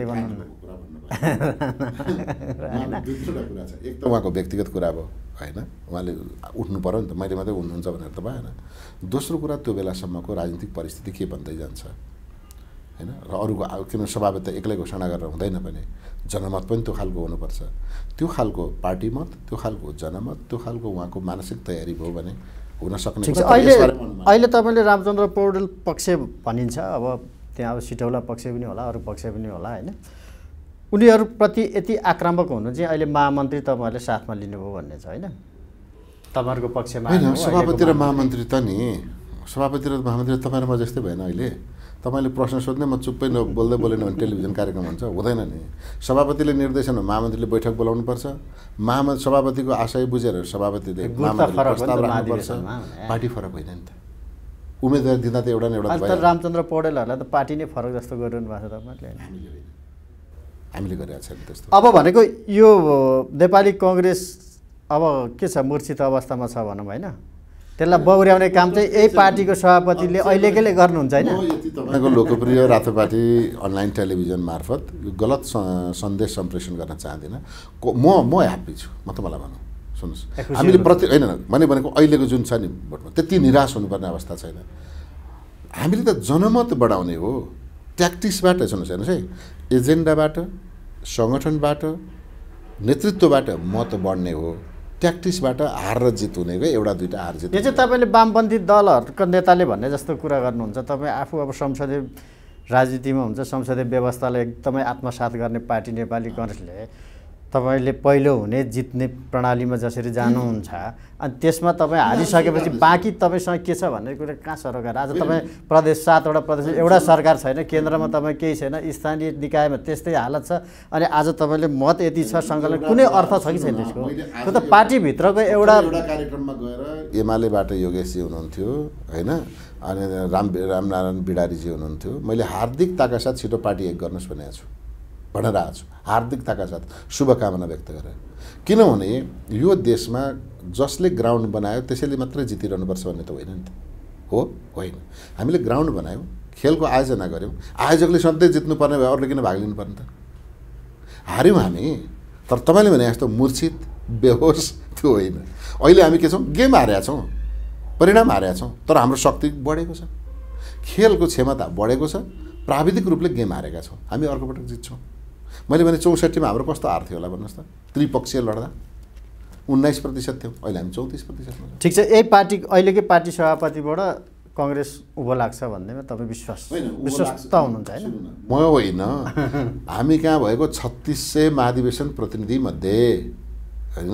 एक त उहाँको व्यक्तिगत कुरा भयो होइन, उहाँले उठ्नु पर्यो नि त, मैले मात्रै हुनुहुन्छ भनेर त भएन। दोस्रो कुरा त्यो बेलासम्मको राजनीतिक परिस्थिति के बन्दै जान्छ होइन, र अरूको किन सभापति एक्लै घोषणा गरेर हुँदैन पनि, जनमत पनि त्यो खालको हुनुपर्छ। त्यो खालको पार्टी मत, त्यो खालको जनमत, त्यो खालको उहाँको मानसिक तयारी भयो भने हुन सक्ने। अहिले तपाईँले रामचन्द्र पौडेल पक्ष भनिन्छ, अब त्यहाँ अब सिटौला पक्ष पनि होला, अरू पक्ष पनि होला होइन, उनीहरूप्रति यति आक्रामक हुनु चाहिँ अहिले महामन्त्री तपाईँहरूले साथमा लिनुभयो भन्ने छ होइन तपाईँहरूको पक्षमा? होइन, सभापति र महामन्त्री त नि, सभापति र महामन्त्री तपाईँ र म जस्तै भएन। अहिले तपाईँले प्रश्न सोध्ने, म चुप्पै बोल्दै बोलेन भने टेलिभिजन कार्यक्रम हुन्छ, हुँदैन नि। सभापतिले निर्देशन हो, महामन्त्रीले बैठक बोलाउनुपर्छ, सभापतिको आशय बुझेर सभापतिले प्रस्ताव राख्नुपर्छ। पार्टी फरक होइन नि त, उम्मेदवार दिँदा त एउटा न एउटा। रामचन्द्र पौडेलहरूलाई त पार्टी नै फरक जस्तो गरिरहनु भएको छ तपाईँले? हामीले गरेका छैन त्यस्तो। अब भनेको यो नेपाली कङ्ग्रेस अब के छ, मूर्छित अवस्थामा छ भनौँ होइन, त्यसलाई बौर्याउने काम चाहिँ यही पार्टीको सभापतिले अहिलेकैले गर्नुहुन्छ होइन? तपाईँको लोकप्रिय रातो पार्टी अनलाइन टेलिभिजन मार्फत गलत सन्देश सम्प्रेषण गर्न चाहदिनँ। म ह्याप्पी छु, म तपाईँलाई भनौँ सुन्नुहोस्, हामीले होइन मैले भनेको अहिलेको जुन छ नि भोटमा त्यति निराश हुनुपर्ने अवस्था छैन। हामीले त जनमत बढाउने हो, ट्याक्टिक्सबाट सुन्नुहोस् हेर्नुहोस् है, एजेन्डाबाट, सङ्गठनबाट, नेतृत्वबाट मत बढ्ने हो, ट्याक्टिक्सबाट हार र जित हुनेको एउटा दुईवटा हार जित। यो चाहिँ तपाईँले वामपन्थी दलहरूको नेताले भन्ने जस्तो कुरा गर्नुहुन्छ। तपाईँ आफू अब संसदीय राजनीतिमा हुन्छ, संसदीय व्यवस्थालाई एकदमै आत्मसात गर्ने पार्टी नेपाली कङ्ग्रेसले तपाईँले पहिलो हुने जित्ने प्रणालीमा जसरी जानुहुन्छ अनि त्यसमा तपाईँ हारिसकेपछि बाँकी तपाईँसँग के छ भन्ने कुरा कहाँ सरकार? आज तपाईँ प्रदेश 7वटा प्रदेश एउटा सरकार छैन, केन्द्रमा तपाईँ केही छैन, स्थानीय निकायमा त्यस्तै हालत छ। अनि आज तपाईँले मत यति छ सङ्कलन कुनै अर्थ छ कि छैन त्यसको? त्यो त पार्टीभित्रको एउटा कार्यक्रममा गएर एमालेबाट योगेशजी हुनुहुन्थ्यो होइन, अनि रामनारायण बिडारीजी हुनुहुन्थ्यो। मैले हार्दिकताका साथ छिटो पार्टी एक गर्नुहोस् भनेको छु, भनेर आएको छु, हार्दिकताका साथ शुभकामना व्यक्त गरेर। किनभने यो देशमा जसले ग्राउन्ड बनायो त्यसैले मात्रै जितिरहनुपर्छ भन्ने त होइन नि त, हो होइन। हामीले ग्राउन्ड बनायौँ, खेलको आयोजना गऱ्यौँ, आयोजकले सधैँ जित्नुपर्ने भयो, अरूले किन भाग लिनुपर्ने त? हार्यौँ हामी, तर तपाईँले भने जस्तो मूर्छित बेहोस त्यो होइन। अहिले हामी के छौँ, गेम हारेका छौँ, परिणाम हारेका छौँ, तर हाम्रो शक्ति बढेको छ, खेलको क्षमता बढेको छ, प्राविधिक रूपले गेम हारेका छौँ, हामी अर्कोपटक जित्छौँ। मैले भने 64मा हाम्रो कस्तो हार थियो होला भन्नुहोस् त, त्रिपक्षीय लड्दा 19% थियो, अहिले हामी 34%। ठिक छ, यही पार्टी अहिलेकै पार्टी सभापतिबाट कङ्ग्रेस उँभो लाग्छ भन्नेमा तपाईँ विश्वस्त हुनुहुन्छ होइन? म होइन, हामी कहाँ भएको 3600 महाधिवेशन प्रतिनिधि मध्ये होइन,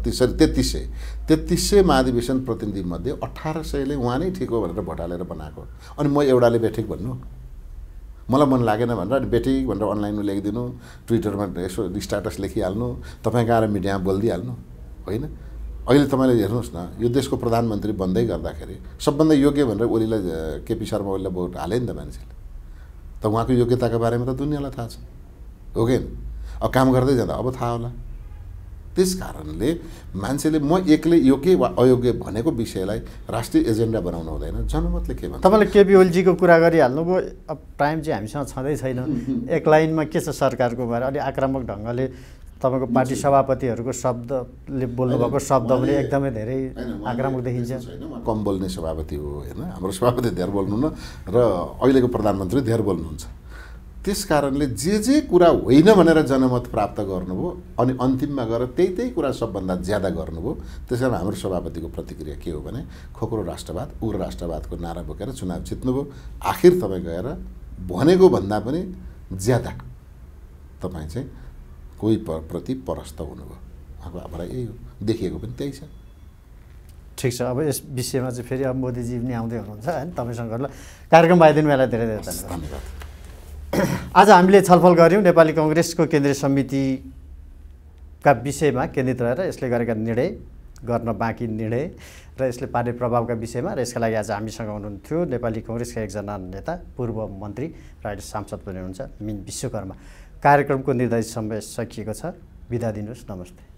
3300 महाधिवेशन प्रतिनिधि मध्ये 1800ले उहाँ नै ठिक हो भनेर भोट हालेर बनाएको। अनि म एउटाले बेठिक भन्नु, मलाई मन लागेन भनेर अनि बेठिक भनेर अनलाइनमा लेखिदिनु, ट्विटरमा यसो स्ट्याटस लेखिहाल्नु, तपाईँ कहाँ मिडियामा बोलिदिइहाल्नु होइन। अहिले तपाईँले हेर्नुहोस् न, यो देशको प्रधानमन्त्री बन्दै गर्दाखेरि सबभन्दा योग्य भनेर ओलीलाई, केपी शर्मा ओलीलाई भोट हाले नि त मान्छेले, त उहाँको योग्यताको बारेमा त दुनियाँलाई थाहा छ, हो कि? अब काम गर्दै जाँदा अब थाहा होला। त्यस कारणले मान्छेले म एक्लै योग्य वा अयोग्य भनेको विषयलाई राष्ट्रिय एजेन्डा बनाउनु हुँदैन। जनमतले के भन्छ? तपाईँले केपी ओलीजीको कुरा गरिहाल्नुभयो, अब टाइम चाहिँ हामीसँग छँदै छैन। एक लाइनमा के छ सरकारको बारे? अलि आक्रामक ढङ्गले तपाईँको पार्टी सभापतिहरूको शब्दले बोल्नुभएको शब्द पनि एकदमै धेरै आक्रामक देखिन्छ। कम बोल्ने सभापति हो होइन, हाम्रो सभापति धेर बोल्नु न, र अहिलेको प्रधानमन्त्री धेर बोल्नुहुन्छ। त्यस कारणले जे कुरा होइन भनेर जनमत प्राप्त गर्नुभयो अनि अन्तिममा गएर त्यही कुरा सबभन्दा ज्यादा गर्नुभयो। त्यस कारण हाम्रो सभापतिको प्रतिक्रिया के हो भने खोक्रो राष्ट्रवाद, उग्र राष्ट्रवादको नारा बोकेर चुनाव जित्नुभयो। आखिर तपाईँ गएर भनेको भन्दा पनि ज्यादा तपाईँ चाहिँ कोही प्रति परस्त हुनुभयो। उहाँको हाम्रो यही हो, देखिएको पनि त्यही छ। ठिक छ, अब यस विषयमा चाहिँ फेरि अब मोदीजी पनि आउँदै हुनुहुन्छ होइन, तपाईँसँग कार्यक्रम आइदिनु बेला धेरै धेरै धन्यवाद। आज हामीले छलफल गऱ्यौँ नेपाली कङ्ग्रेसको केन्द्रीय समितिका विषयमा केन्द्रित रहेर यसले गरेका निर्णय, गर्न बाँकी निर्णय र यसले पार्ने प्रभावका विषयमा। र यसका लागि आज हामीसँग हुनुहुन्थ्यो नेपाली कङ्ग्रेसका एकजना नेता, पूर्व मन्त्री र अहिले सांसद पनि हुनुहुन्छ मिन विश्वकर्मा। कार्यक्रमको निर्धारित समय सकिएको छ, बिदा दिनुहोस्, नमस्ते।